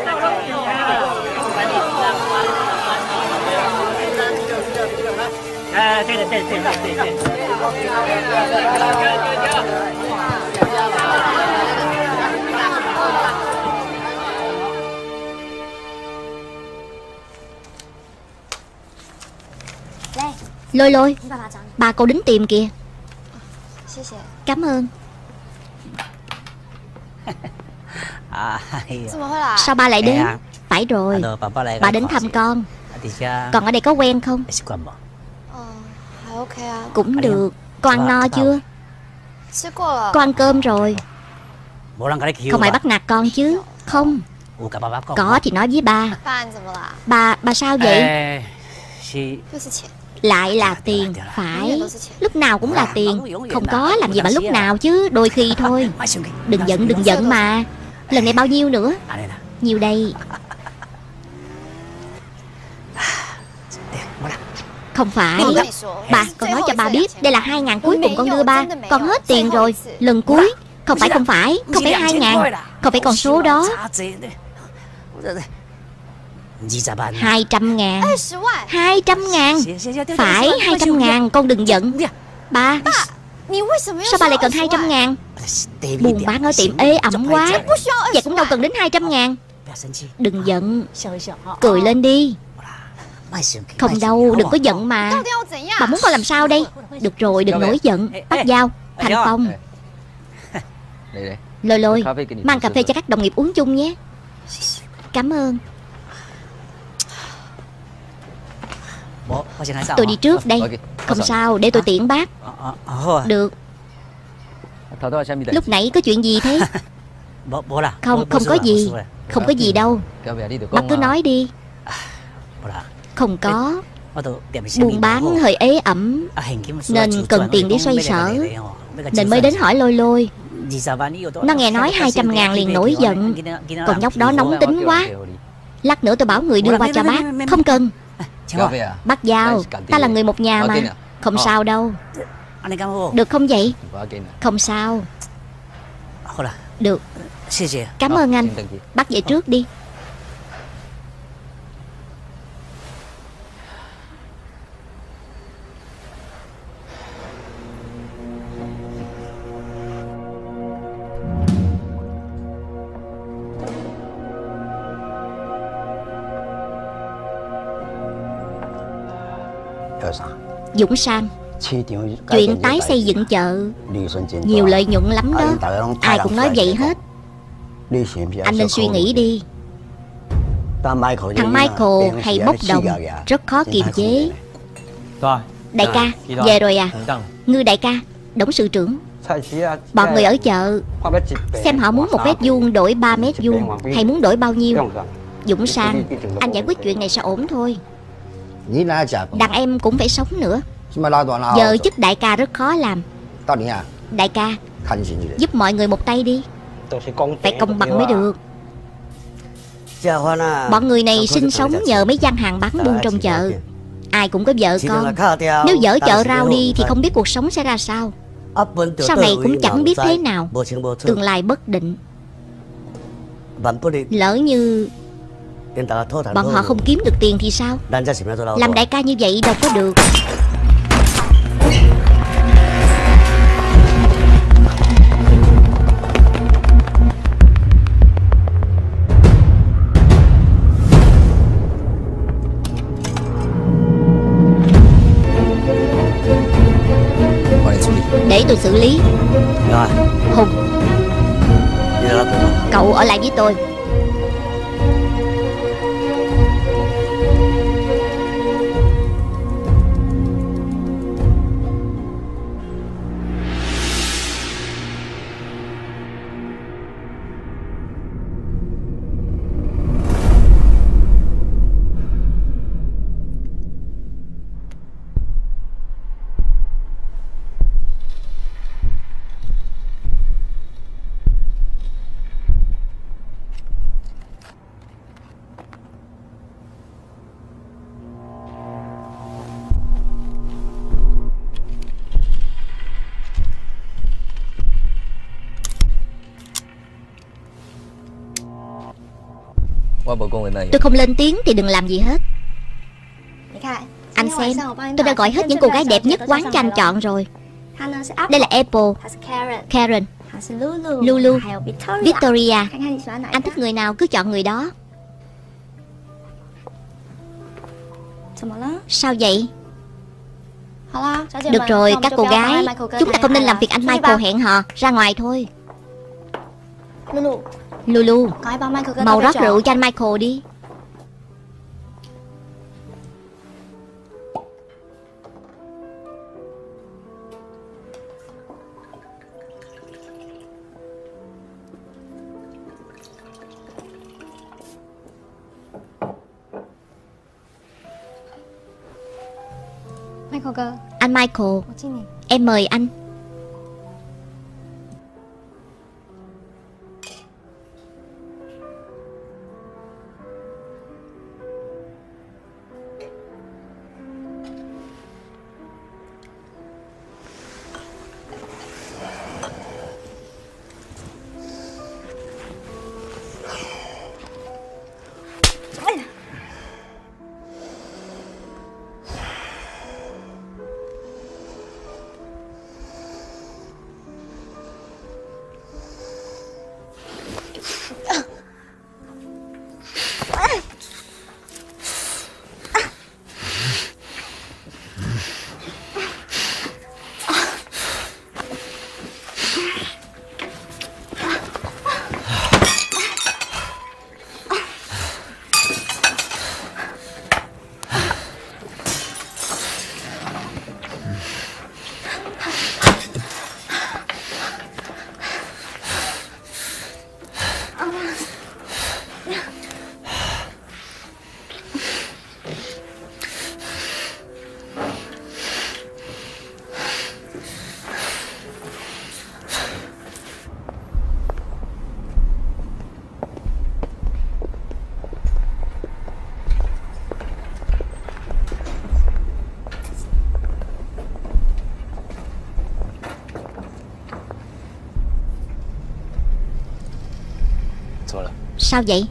[SPEAKER 2] Lôi Lôi, bà cô đến tìm kìa. Cảm ơn. Sao ba lại đến? Phải rồi, bà đến thăm con. Còn ở đây có quen không? Cũng được. Con ăn no chưa? Con ăn cơm rồi. Không ai bắt nạt con chứ? Không. Có thì nói với ba. Bà sao vậy? Lại là tiền. Phải, lúc nào cũng là tiền. Không có làm gì mà lúc nào chứ. Đôi khi thôi. Đừng giận mà. Lần này bao nhiêu nữa? Nhiêu đây? Không phải. Bà, con nói cho bà biết, đây là 2.000 cuối cùng con đưa ba. Con hết tiền rồi. Lần cuối. Không phải 2.000. Không phải con số đó. 200.000. 200.000. Phải 200.000. Con đừng giận. Ba, sao ba lại cần 200.000? Buôn bán ở tiệm ế ẩm quá. Vậy cũng đâu cần đến 200.000. Đừng giận. Cười lên đi. Không đâu, đừng có giận mà. Bà muốn con làm sao đây? Được rồi, đừng nổi giận. Bắt dao, Thành Phong. Lôi Lôi, mang cà phê cho các đồng nghiệp uống chung nhé. Cảm ơn. Tôi đi trước đây. Không sao, để tôi tiễn bác. Được. Lúc nãy có chuyện gì thế? Không có gì. Không có gì đâu. Bác cứ nói đi. Không có. Buôn bán hơi ế ẩm nên cần tiền để xoay sở, nên mới đến hỏi Lôi Lôi. Nó nghe nói 200.000 liền nổi giận. Còn nhóc đó nóng tính quá. Lát nữa tôi bảo người đưa qua cho bác. Không cần. Bác Giao, ta là người một nhà mà. Không sao đâu. Được không vậy? Không sao. Được. Cảm ơn anh. Bác về trước đi. Dũng Sang, chuyện tái xây dựng chợ nhiều lợi nhuận lắm đó. Ai cũng nói vậy hết. Anh nên suy nghĩ đi. Thằng Michael hay bốc đồng, rất khó kiềm chế. Đại ca, về rồi à? Ngư đại ca,董sự trưởng. Bọn người ở chợ xem họ muốn 1 mét vuông đổi 3 mét vuông hay muốn đổi bao nhiêu. Dũng Sang, anh giải quyết chuyện này sẽ ổn thôi. Đàn em cũng phải sống nữa. Giờ chức đại ca rất khó làm. Đại ca, giúp mọi người một tay đi. Phải công bằng mới được. Bọn người này sinh sống nhờ mấy gian hàng bán buôn trong chợ. Ai cũng có vợ con. Nếu dở chợ rau đi thì không biết cuộc sống sẽ ra sao. Sau này cũng chẳng biết thế nào. Tương lai bất định. Lỡ như bọn họ không kiếm được tiền thì sao? Làm đại ca như vậy đâu có được. Để tôi xử lý. Hùng, cậu ở lại với tôi. Tôi không lên tiếng thì đừng làm gì hết. Anh xem, tôi đã gọi hết những cô gái đẹp nhất quán cho anh chọn rồi. Đây là Apple, Karen, Lulu, Victoria. Anh thích người nào cứ chọn người đó. Sao vậy? Được rồi các cô gái, chúng ta không nên làm việc anh Michael hẹn hò. Ra ngoài thôi. Lulu, mau rót rượu cho anh Michael đi. Anh Michael, em mời anh. Sao vậy?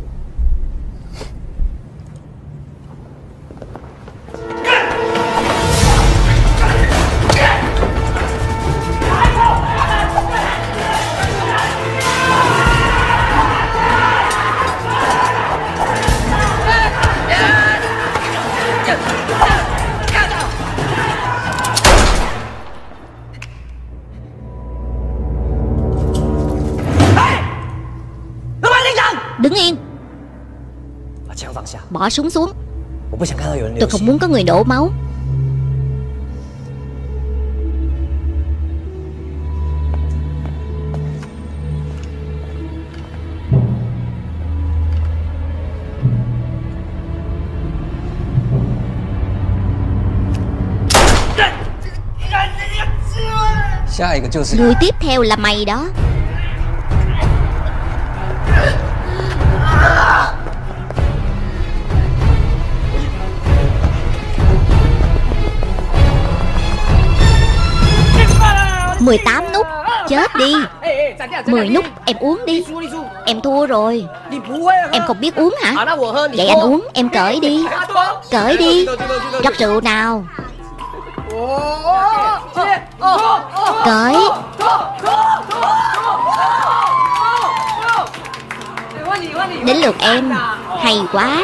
[SPEAKER 2] Đứng yên. Bỏ súng xuống. Tôi không muốn có người đổ máu. Người tiếp theo là mày đó. Mười 18 nút. Chết đi. 10 nút em uống đi. Em thua rồi. Em không biết uống hả? Vậy anh uống, em cởi đi. Cởi đi. Rót rượu nào. Cởi. Đến lượt em. Hay quá.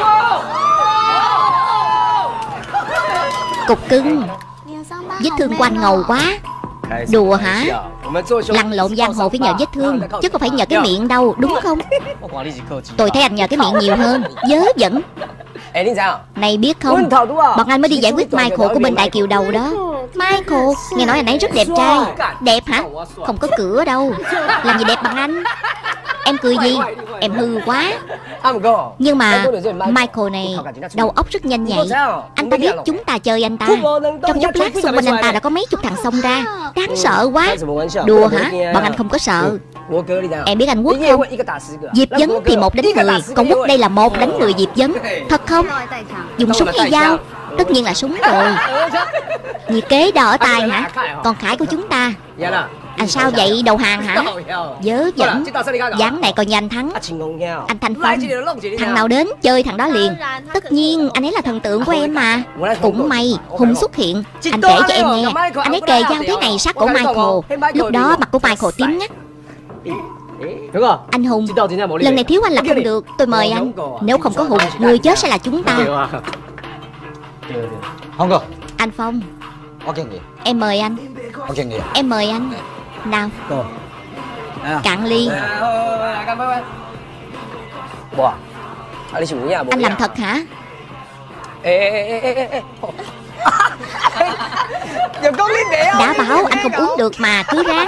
[SPEAKER 2] Cục cưng. Vết thương của anh ngầu quá. Đùa hả? Lăn lộn giang hồ phải nhờ vết thương, chứ không phải nhờ cái miệng đâu, đúng không? Tôi thấy anh nhờ cái miệng nhiều hơn. Vớ vẩn. Này biết không, bọn anh mới đi giải quyết Michael của bên Đại Kiều Đầu đó. Michael, nghe nói anh ấy rất đẹp trai. Đẹp hả? Không có cửa đâu. Làm gì đẹp bằng anh? Em cười gì? Em hư quá. Nhưng mà Michael này đầu óc rất nhanh nhạy. Anh ta biết chúng ta chơi anh ta. Trong chốc lát xung quanh anh ta đã có mấy chục thằng xông ra. Đáng sợ quá. Đùa hả? Bọn anh không có sợ. Em biết anh Quốc không? Diệp Vấn thì 1 đánh 10, còn Quốc đây là 1 đánh 10 Diệp Vấn. Thật không? Dùng súng hay dao? Tất nhiên là súng rồi. Nhiệt kế đo ở tay hả? Còn Khải của chúng ta. Anh sao vậy, đầu hàng hả? Vớ vẩn. Ván này coi như anh thắng. Anh Thanh Phong. Thằng nào đến chơi thằng đó liền. Tất nhiên anh ấy là thần tượng của em mà. Cũng may Hùng xuất hiện. Anh kể cho em nghe. Anh ấy kề dao thế này sát cổ Michael. Lúc đó mặt của Michael tím ngắt. Anh Hùng, lần này thiếu anh là không được. Tôi mời anh. Nếu không có Hùng, người chết sẽ là chúng ta. Anh Phong, em mời anh. Em mời anh. Nào, cạn ly. Anh làm thật hả? Đã bảo anh không uống được mà cứ ráng.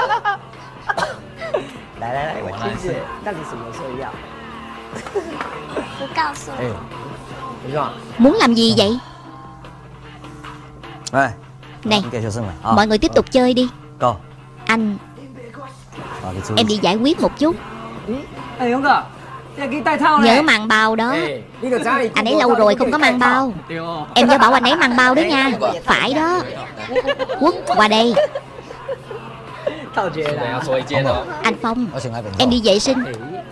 [SPEAKER 2] Muốn làm gì vậy? Này, mọi người tiếp tục chơi đi. Anh, em đi giải quyết một chút. Nhớ mang bao đó. Anh ấy lâu rồi không có mang bao. Em nhớ bảo anh ấy mang bao đó nha. Phải đó. Quốc, qua đây. Anh Phong, em đi vệ sinh.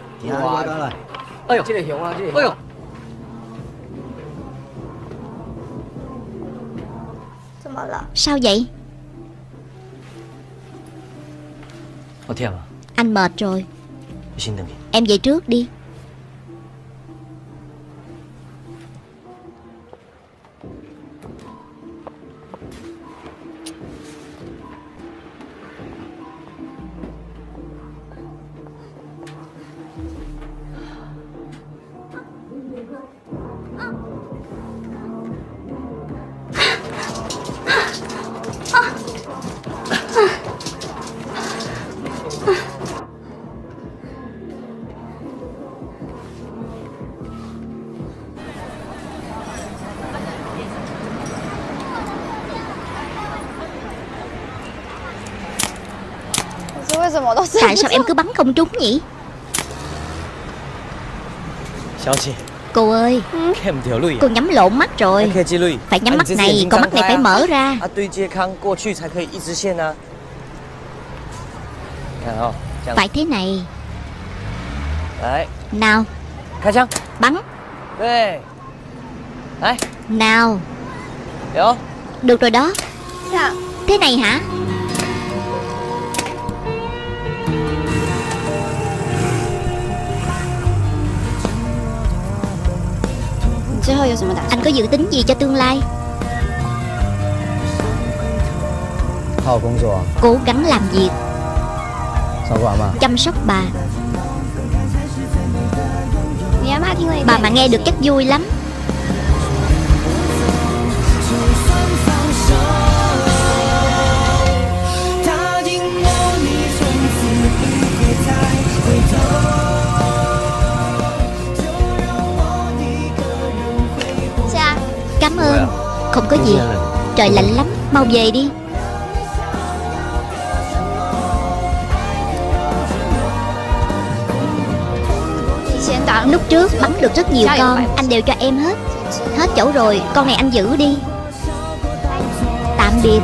[SPEAKER 2] Sao vậy? Anh mệt rồi. Em về trước đi. Tại sao em cứ bắn không trúng nhỉ? Cô ơi, cô nhắm lộn mắt rồi. Phải nhắm mắt này, còn mắt này phải mở ra. Phải thế này. Nào, bắn. Nào. Được rồi đó. Thế này hả? Anh có dự tính gì cho tương lai? Cố gắng làm việc, chăm sóc bà. Bà mà nghe được chắc vui lắm. Cảm ơn. Không có gì. Trời lạnh lắm, mau về đi. Lúc trước bắn được rất nhiều con, anh đều cho em hết. Hết chỗ rồi, con này anh giữ đi. Tạm biệt.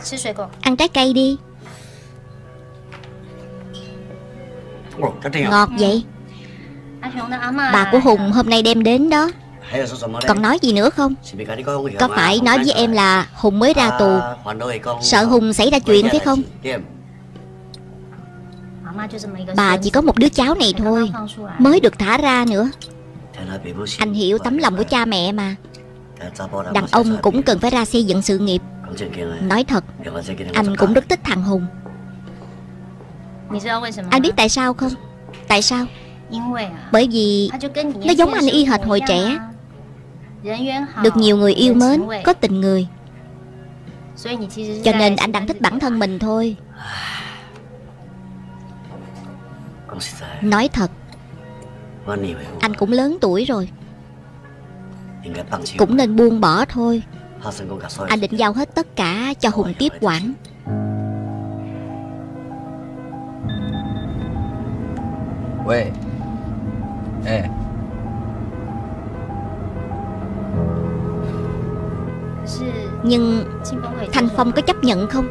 [SPEAKER 2] Ăn trái cây đi. Ngọt vậy. Bà của Hùng hôm nay đem đến đó. Còn nói gì nữa không? Có phải nói với em là Hùng mới ra tù, sợ Hùng xảy ra chuyện phải không? Bà chỉ có một đứa cháu này thôi, mới được thả ra nữa. Anh hiểu tấm lòng của cha mẹ mà. Đàn ông cũng cần phải ra xây dựng sự nghiệp. Nói thật, anh cũng rất thích thằng Hùng. Anh biết tại sao không? Tại sao? Bởi vì nó giống anh y hệt hồi trẻ. Được nhiều người yêu mến, có tình người. Cho nên anh đang thích bản thân mình thôi. Nói thật, anh cũng lớn tuổi rồi, cũng nên buông bỏ thôi. Anh định giao hết tất cả cho Hùng tiếp quản. Nhưng Thanh Phong có chấp nhận không?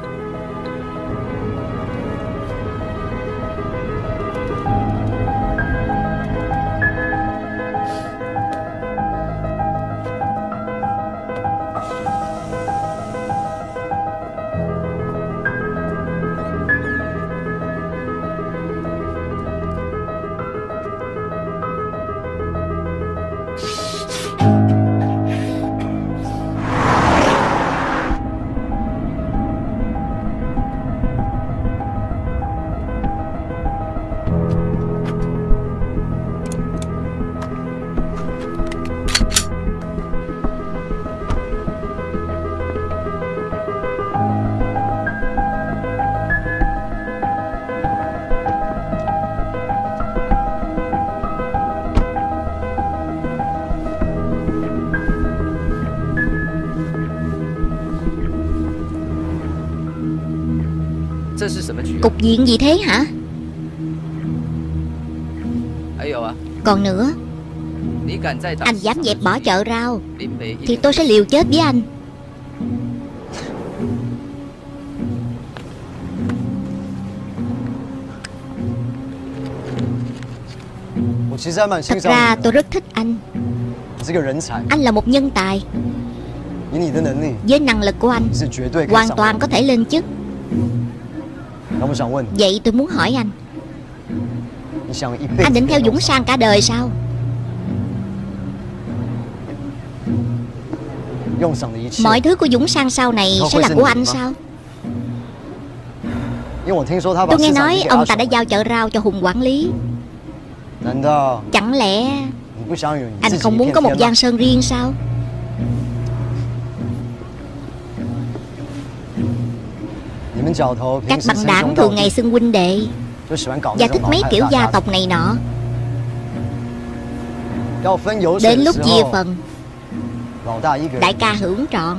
[SPEAKER 2] Cục diện gì thế hả? Còn nữa, anh dám dẹp bỏ chợ rau thì tôi sẽ liều chết với anh. Thật ra tôi rất thích anh. Anh là một nhân tài. Với năng lực của anh, hoàn toàn có thể lên chức. Vậy tôi muốn hỏi anh định theo Dũng Sang cả đời sao? Mọi thứ của Dũng Sang sau này sẽ là của anh sao? Tôi nghe nói ông ta đã giao chợ rau cho Hùng quản lý. Chẳng lẽ anh không muốn có một giang sơn riêng sao? Các băng đảng thường ngày xưng huynh đệ và thích mấy kiểu gia tộc này nọ. Đến lúc chia phần, đại ca hưởng trọn.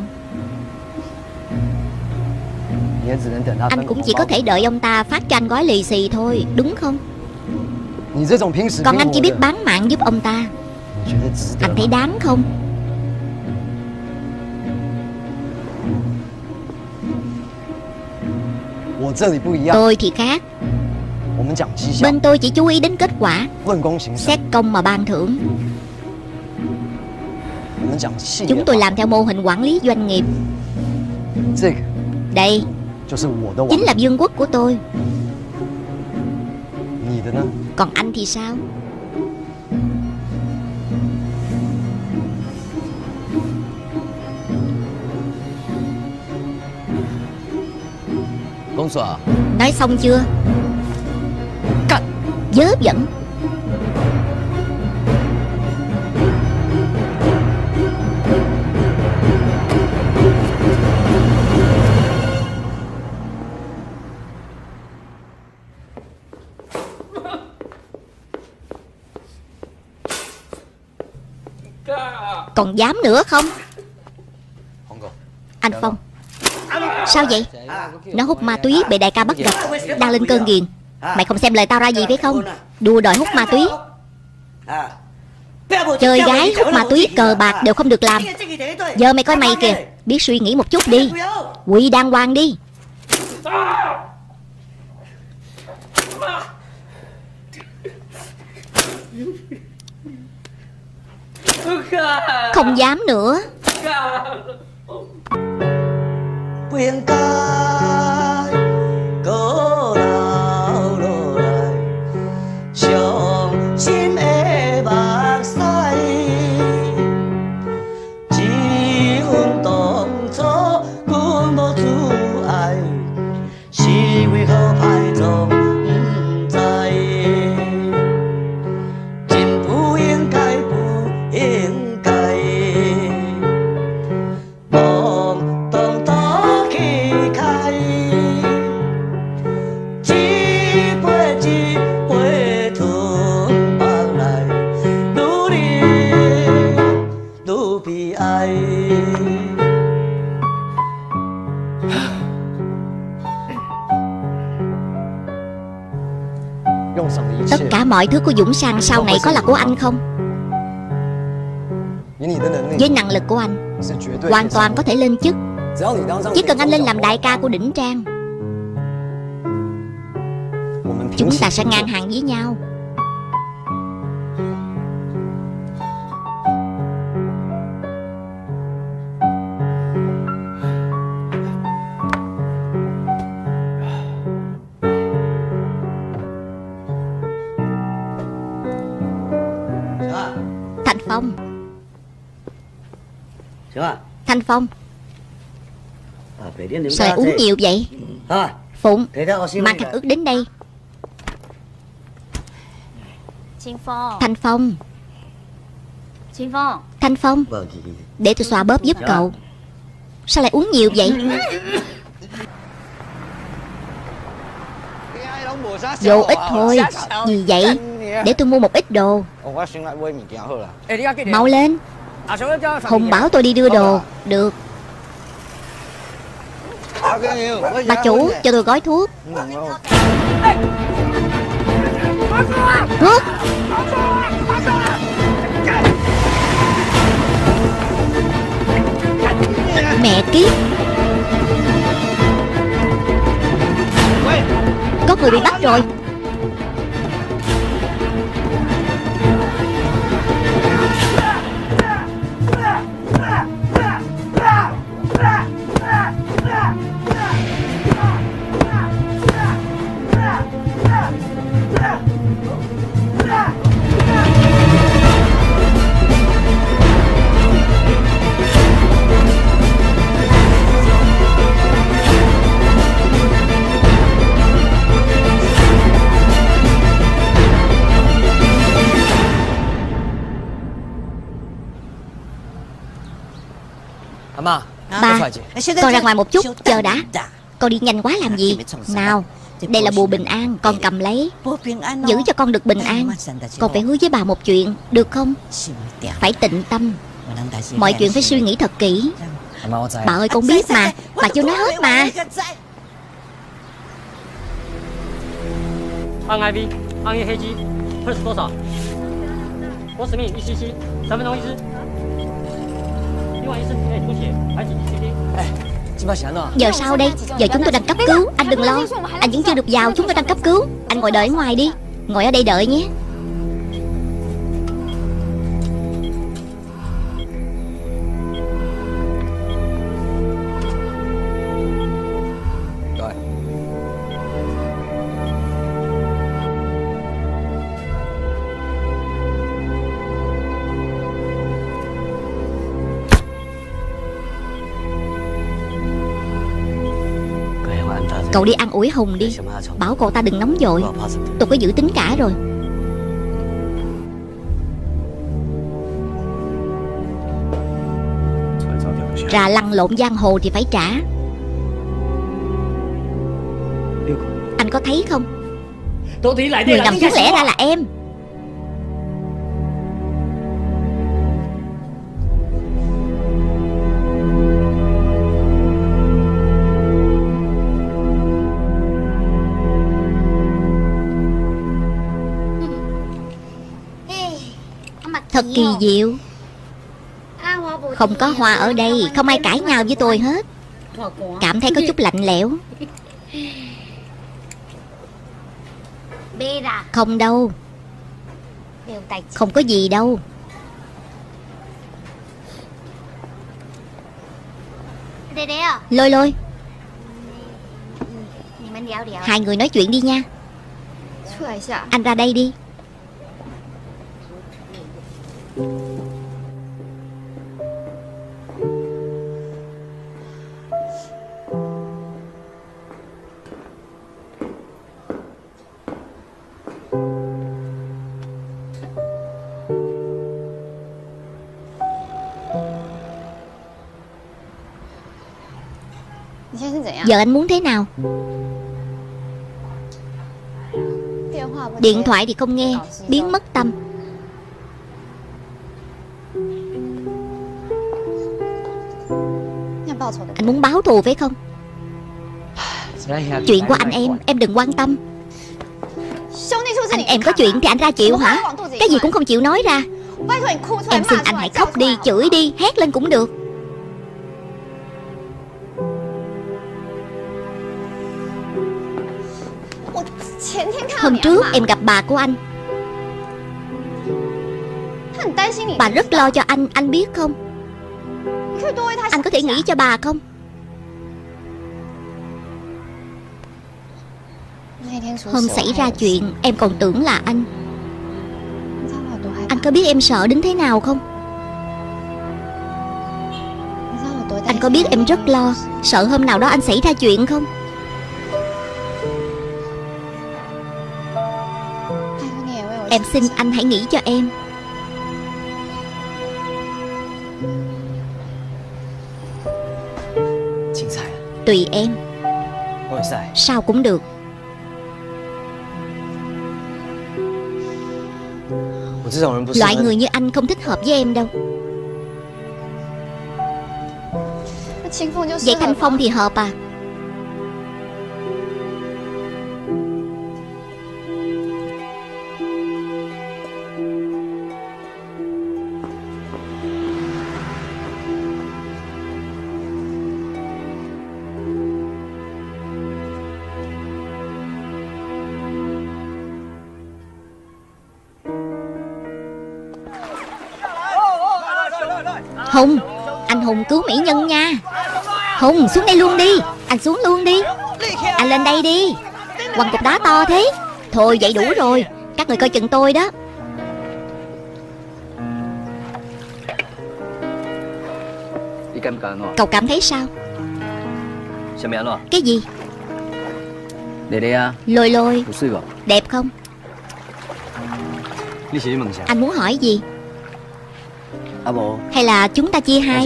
[SPEAKER 2] Anh cũng chỉ có thể đợi ông ta phát cho anh gói lì xì thôi, đúng không? Còn anh chỉ biết bán mạng giúp ông ta. Anh thấy đáng không? Tôi thì khác. Bên tôi chỉ chú ý đến kết quả, xét công mà ban thưởng. Chúng tôi làm theo mô hình quản lý doanh nghiệp. Đây chính là vương quốc của tôi. Còn anh thì sao? Nói xong chưa? Dớ dẫn. Còn dám nữa không? Anh Phong. Sao vậy? Nó hút ma túy bị đại ca bắt gặp, đang lên cơn ghiền. Mày không xem lời tao ra gì phải không? Đùa đòi hút ma túy. Chơi gái hút ma túy cờ bạc đều không được làm. Giờ mày coi mày kìa, Biết suy nghĩ một chút đi. Quỳ đàng hoàng đi. Không dám nữa. Tất cả mọi thứ của Dũng Sang sau này có là của anh không? Với năng lực của anh, hoàn toàn có thể lên chức. Chỉ cần anh lên làm đại ca của Đỉnh Trang, chúng ta sẽ ngang hàng với nhau. Thanh Phong. Thanh Phong, sao lại uống nhiều vậy? Phụng, mang thằng Ước đến đây. Thanh Phong. Thanh Phong, để tôi xoa bóp giúp cậu. Sao lại uống nhiều vậy? Vô ích thôi. Gì vậy? Để tôi mua một ít đồ. Mau lên. Hùng bảo tôi đi đưa đồ. Được. Bà chủ, cho tôi gói thuốc. Thuốc. Mẹ kiếp. Có người bị bắt rồi. Ba, con ra ngoài một chút, chờ đã. Con đi nhanh quá làm gì? Nào, đây là bùa bình an, con cầm lấy. Giữ cho con được bình an. Con phải hứa với bà một chuyện, được không? Phải tịnh tâm. Mọi chuyện phải suy nghĩ thật kỹ. Bà ơi, con biết mà. Bà chưa nói hết mà. Giờ sao đây? Giờ chúng tôi đang cấp cứu. Anh đừng lo. Anh vẫn chưa được vào, chúng tôi đang cấp cứu. Anh ngồi đợi ở ngoài đi. Ngồi ở đây đợi nhé. Cậu đi an ủi Hùng đi. Bảo cậu ta đừng nóng vội. Tôi có dự tính cả rồi. Trà lăn lộn giang hồ thì phải trả. Anh có thấy không? Người nằm xuống lẽ ra là em. Thật kỳ diệu. Không có hoa ở đây, không ai cãi nhau với tôi hết. Cảm thấy có chút lạnh lẽo. Không đâu. Không có gì đâu. Lôi Lôi, hai người nói chuyện đi nha. Anh ra đây đi. Giờ anh muốn thế nào? Điện thoại thì không nghe, biến mất tâm. Anh muốn báo thù phải không? Chuyện của anh em đừng quan tâm. Anh em có chuyện thì anh ra chịu hả? Cái gì cũng không chịu nói ra. Em xin anh hãy khóc đi, chửi đi, hét lên cũng được. Hôm trước em gặp bà của anh. Bà rất lo cho anh biết không? Anh có thể nghĩ cho bà không? Hôm xảy ra chuyện em còn tưởng là anh. Anh có biết em sợ đến thế nào không? Anh có biết em rất lo, sợ hôm nào đó anh xảy ra chuyện không? Em xin anh hãy nghĩ cho em. Tùy em. Sao cũng được. Loại người như anh không thích hợp với em đâu. Vậy Thanh Phong thì hợp à? Hùng, anh Hùng cứu mỹ nhân nha. Hùng, xuống đây luôn đi. Anh xuống luôn đi. Anh lên đây đi. Quăng cục đá to thế. Thôi vậy đủ rồi. Các người coi chừng tôi đó. Cậu cảm thấy sao? Cái gì? Lôi Lôi, đẹp không? Anh muốn hỏi gì? Hay là chúng ta chia hai?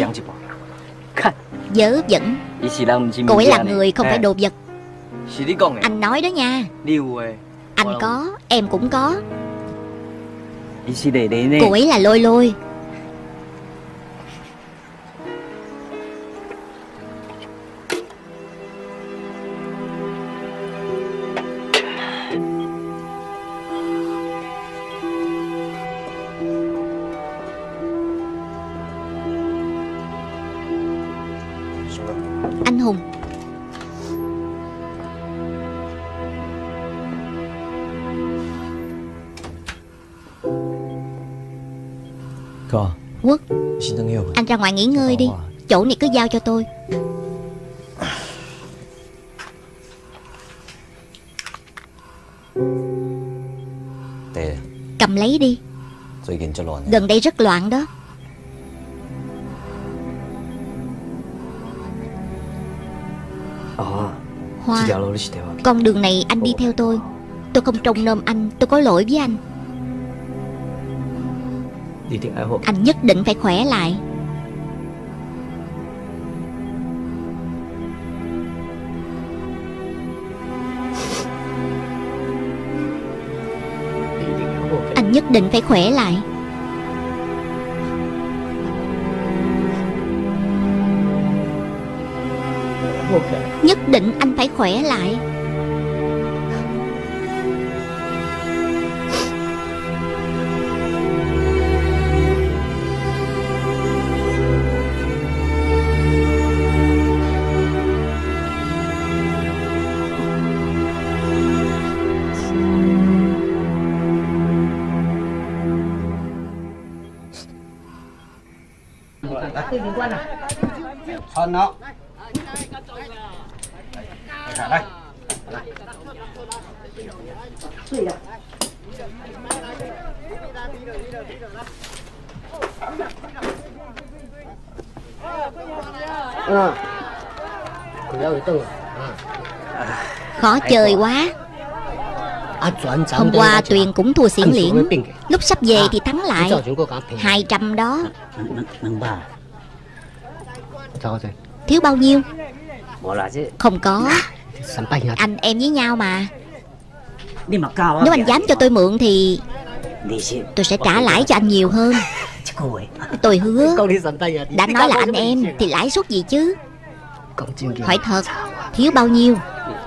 [SPEAKER 2] Dớ dẫn. Cô ấy là người không phải đồ vật. Anh nói đó nha. Anh có, em cũng có. Cô ấy là Lôi Lôi. Anh Hùng, Quốc, anh ra ngoài nghỉ ngơi đi. Chỗ này cứ giao cho tôi. Cầm lấy đi. Gần đây rất loạn đó. Hoa, con đường này anh đi theo tôi. Tôi không trông nom anh, tôi có lỗi với anh. Anh nhất định phải khỏe lại. Anh nhất định phải khỏe lại. Nhất định anh phải khỏe lại.
[SPEAKER 3] Thân đó. Đây.
[SPEAKER 2] Khó chơi quá. Hôm qua Tuyền cũng thua Xiển Liễn, lúc sắp về thì thắng lại 200 đó. Thiếu bao nhiêu? Không có. Anh em với nhau mà. Nếu anh dám cho tôi mượn thì tôi sẽ trả lãi cho anh nhiều hơn. Tôi hứa. Đã nói là anh em thì lãi suất gì chứ. Hỏi thật, thiếu bao nhiêu?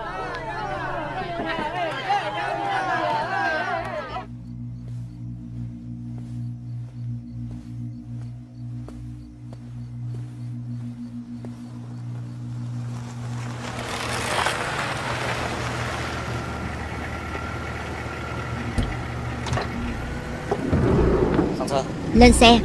[SPEAKER 2] Lên xe.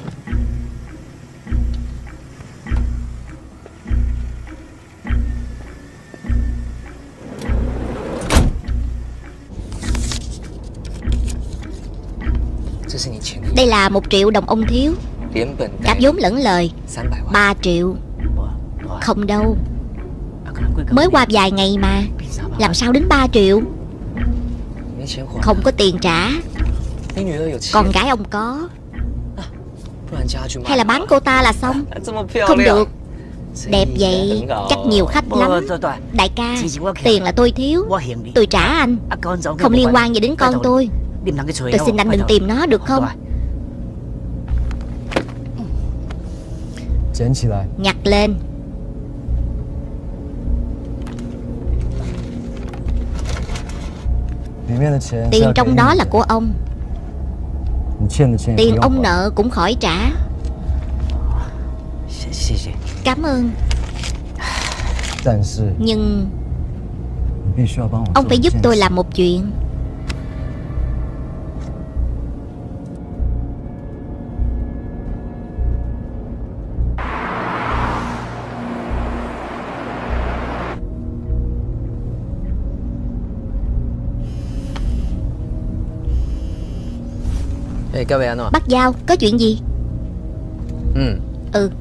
[SPEAKER 2] Đây là 1 triệu đồng ông thiếu. Cả vốn lẫn lời 3 triệu. Không đâu, mới qua vài ngày mà, làm sao đến 3 triệu? Không có tiền trả. Con gái ông có. Hay là bán cô ta là xong? Không được. Đẹp vậy chắc nhiều khách lắm. Đại ca, tiền là tôi thiếu, tôi trả anh, không liên quan gì đến con tôi. Tôi xin anh đừng tìm nó được không? Nhặt lên. Tiền trong đó là của ông. Tiền ông nợ cũng khỏi trả. Cảm ơn. Nhưng ông phải giúp tôi làm một chuyện. Bắt Giao, có chuyện gì? Ừ.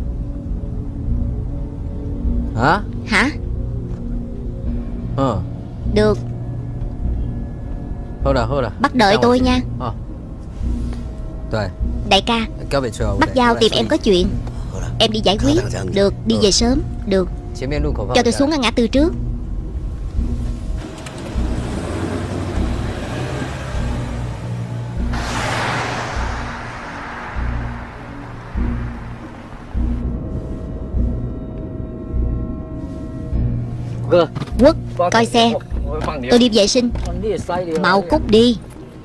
[SPEAKER 2] Hả? Được. Bắt đợi tôi nha. Đại ca, Bắt Giao tìm em có chuyện. Em đi giải quyết. Được, đi về sớm. Được. Cho tôi xuống ở ngã tư trước. Quốc, coi xe. Tôi đi vệ sinh. Mau cút đi.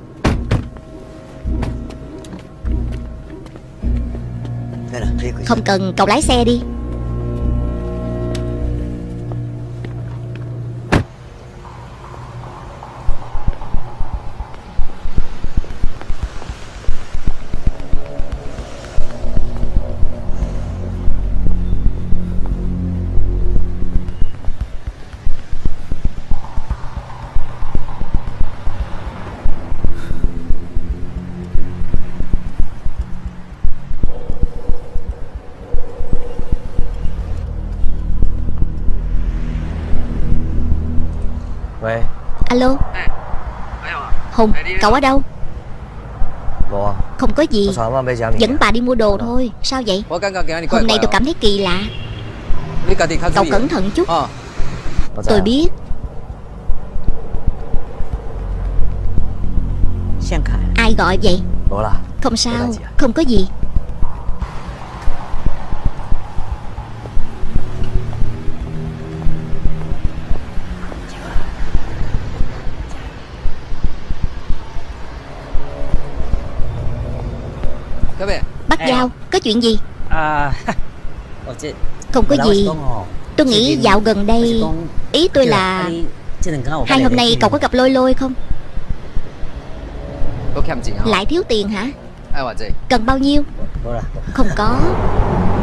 [SPEAKER 2] Không cần, cậu lái xe đi. Alo. Hùng, cậu ở đâu? Không có gì, dẫn bà đi mua đồ thôi. Sao vậy? Hôm nay tôi cảm thấy kỳ lạ. Cậu cẩn thận chút. Tôi biết. Ai gọi vậy? Không sao, không có gì. Bắt Giao, có chuyện gì? Không có gì. Tôi nghĩ dạo gần đây, ý tôi là 2 hôm nay cậu có gặp Lôi Lôi không? Lại thiếu tiền hả? Cần bao nhiêu? Không có.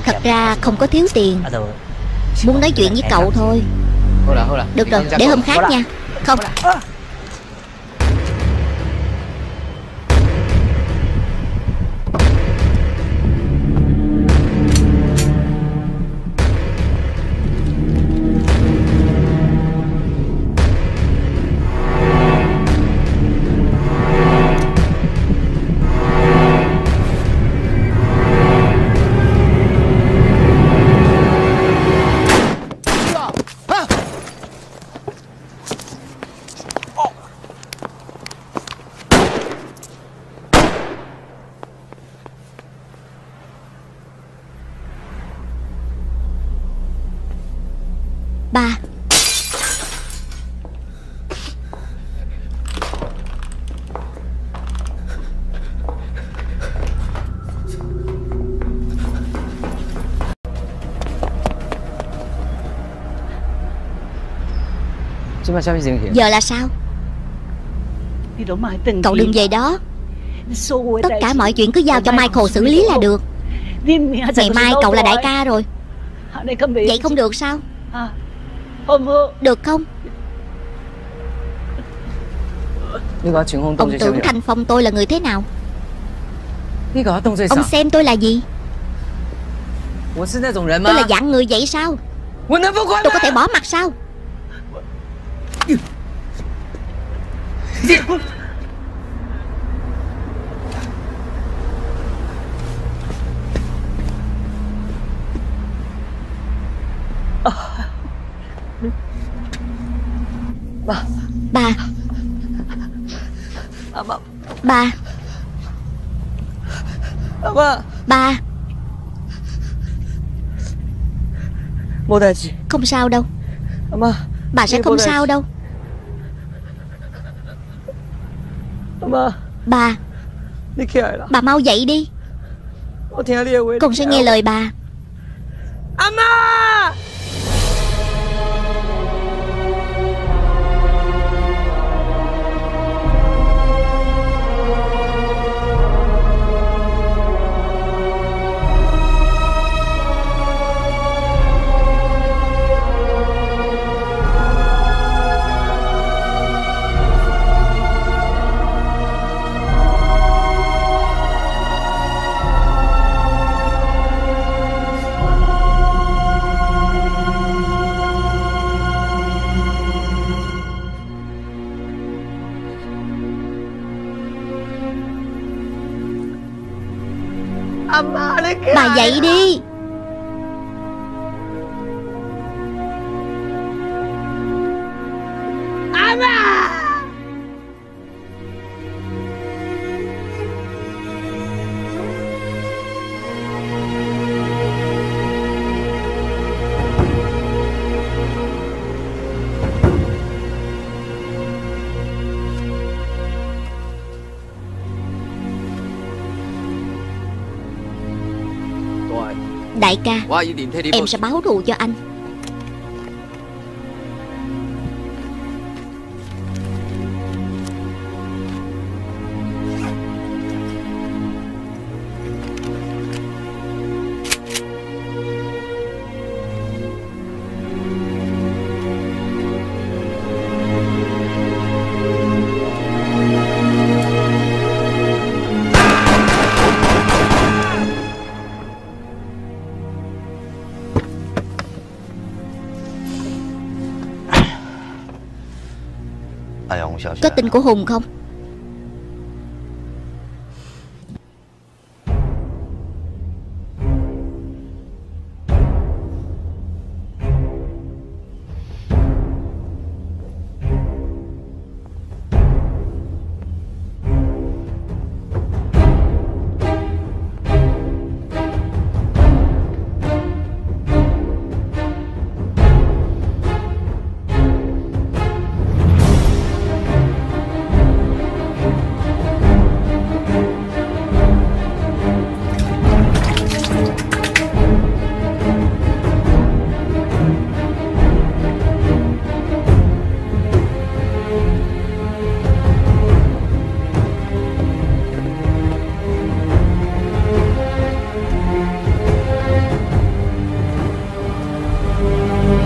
[SPEAKER 2] Thật ra không có thiếu tiền, muốn nói chuyện với cậu thôi. Được rồi, để hôm khác nha. Không. Ba. Giờ là sao? Cậu đừng về đó. Tất cả mọi chuyện cứ giao cho Michael xử lý là được. Ngày mai cậu là đại ca rồi. Vậy không được sao? Được không? Ông tưởng Thanh Phong tôi là người thế nào? Ông xem tôi là gì? Tôi là dạng người vậy sao? Tôi có thể bỏ mặt sao? Ba. Ba. Ba. Không sao đâu. Bà sẽ không sao đâu. Bà. Bà mau dậy đi. Con sẽ nghe lời bà. Bà dậy đi. Đại ca, em sẽ báo thù cho anh. Có tin của Hùng không?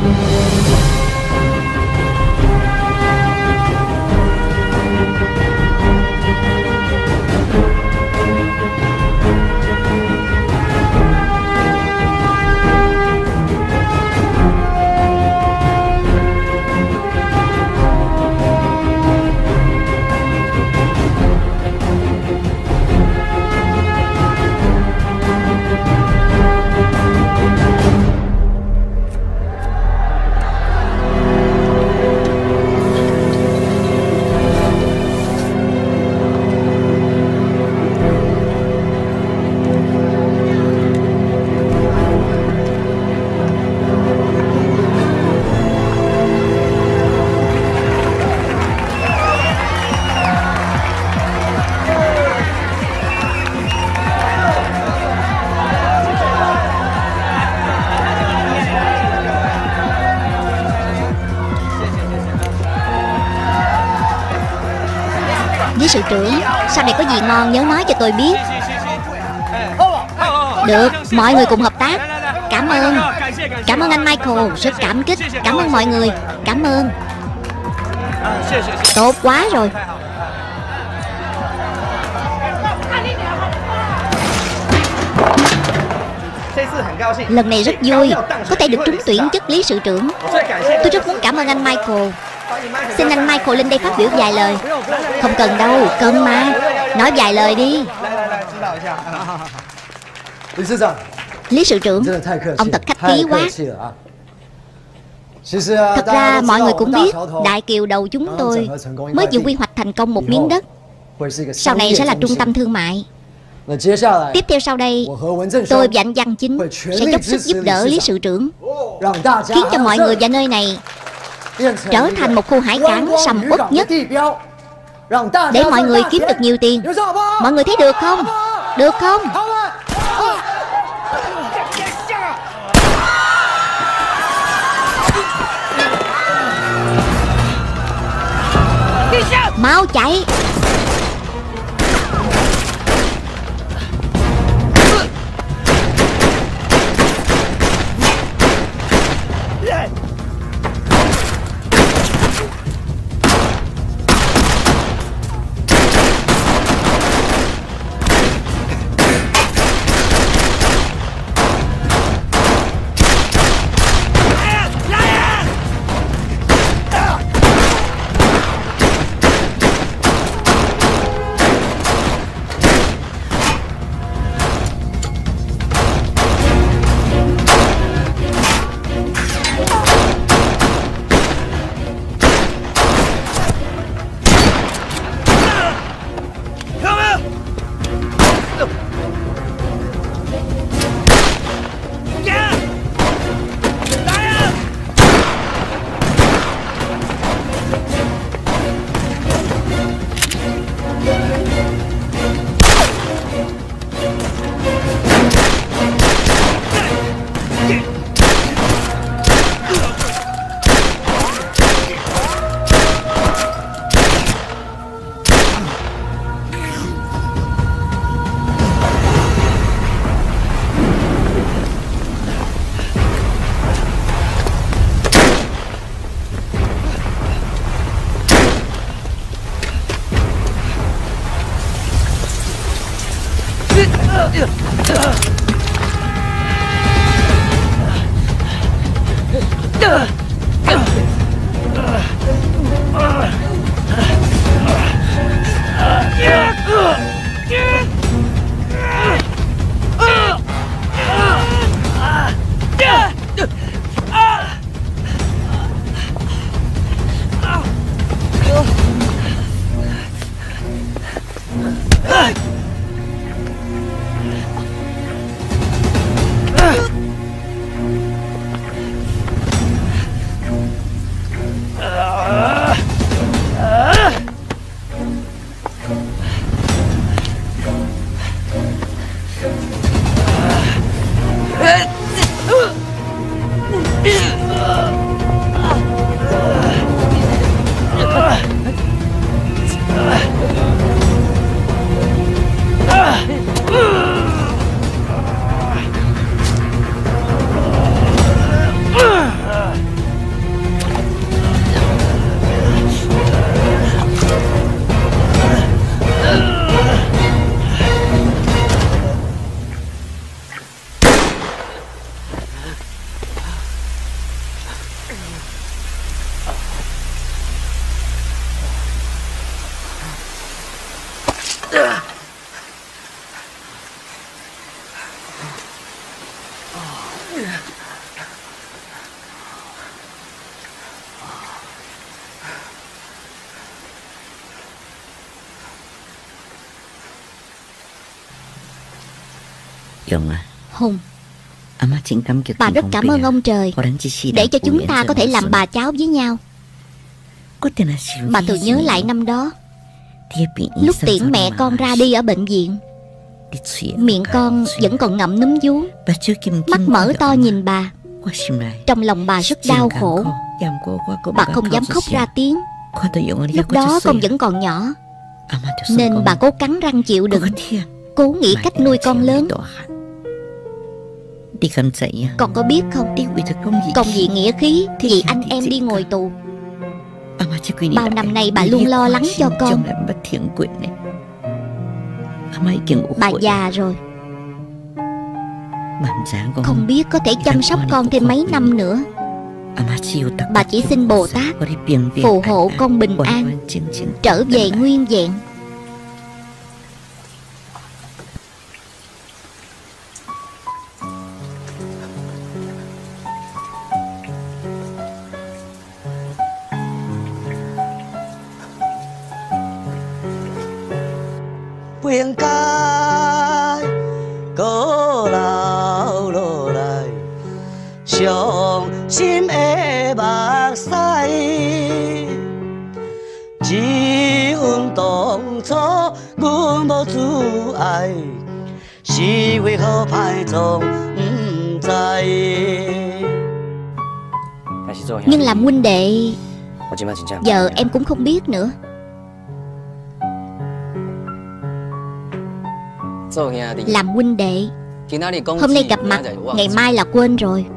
[SPEAKER 2] Lý sự trưởng, sau này có gì ngon nhớ nói cho tôi biết. Được, mọi người cùng hợp tác. Cảm ơn. Cảm ơn anh Michael, rất cảm kích. Cảm ơn mọi người. Cảm ơn. Tốt quá rồi. Lần này rất vui, có thể được trúng tuyển chức lý sự trưởng. Tôi rất muốn cảm ơn anh Michael. Xin anh Michael lên đây phát biểu vài lời. Không cần đâu, cần mà. Nói vài lời đi. Lý sự trưởng, ông thật khách khí quá. Thật ra mọi người cũng biết Đại Kiều đầu chúng tôi mới vừa quy hoạch thành công một miếng đất, sau này sẽ là trung tâm thương mại. Tiếp theo sau đây, tôi và anh Văn Chính sẽ dốc sức giúp đỡ Lý sự trưởng, khiến cho mọi người và nơi này trở thành một khu hải cảng sầm uất nhất, để mọi người kiếm được nhiều tiền. Mọi người thấy được không? Được không? Mau chạy! Hùng, bà rất cảm ơn ông trời để cho chúng ta có thể làm bà cháu với nhau. Bà tự nhớ lại năm đó, lúc tiễn mẹ con ra đi ở bệnh viện, miệng con vẫn còn ngậm núm vú, mắt mở to nhìn bà. Trong lòng bà rất đau khổ. Bà không dám khóc ra tiếng. Lúc đó con vẫn còn nhỏ, nên bà cố cắn răng chịu đựng, cố nghĩ cách nuôi con lớn. Con có biết không, còn vì nghĩa khí, vì anh em đi ngồi tù. Bao năm nay bà luôn lo lắng cho con. Bà già rồi, không biết có thể chăm sóc con thêm mấy năm nữa. Bà chỉ xin Bồ Tát phù hộ con bình an, trở về nguyên vẹn.
[SPEAKER 4] Quyên cai có lao lộ lại sông sim e bạc say chỉ tổng cho buồn bao chú ai chỉ vì họ phải trongใจ.
[SPEAKER 2] Nhưng làm huynh đệ, giờ em cũng không biết nữa. Làm huynh đệ, hôm nay gặp mặt, ngày mai là quên rồi.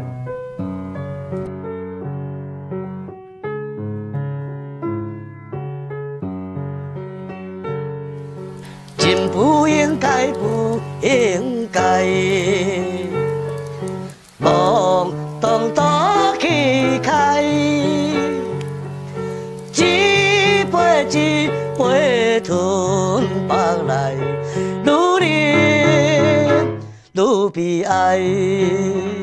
[SPEAKER 4] Chim不应该不应该梦懂多气开几杯吞白来努力努比爱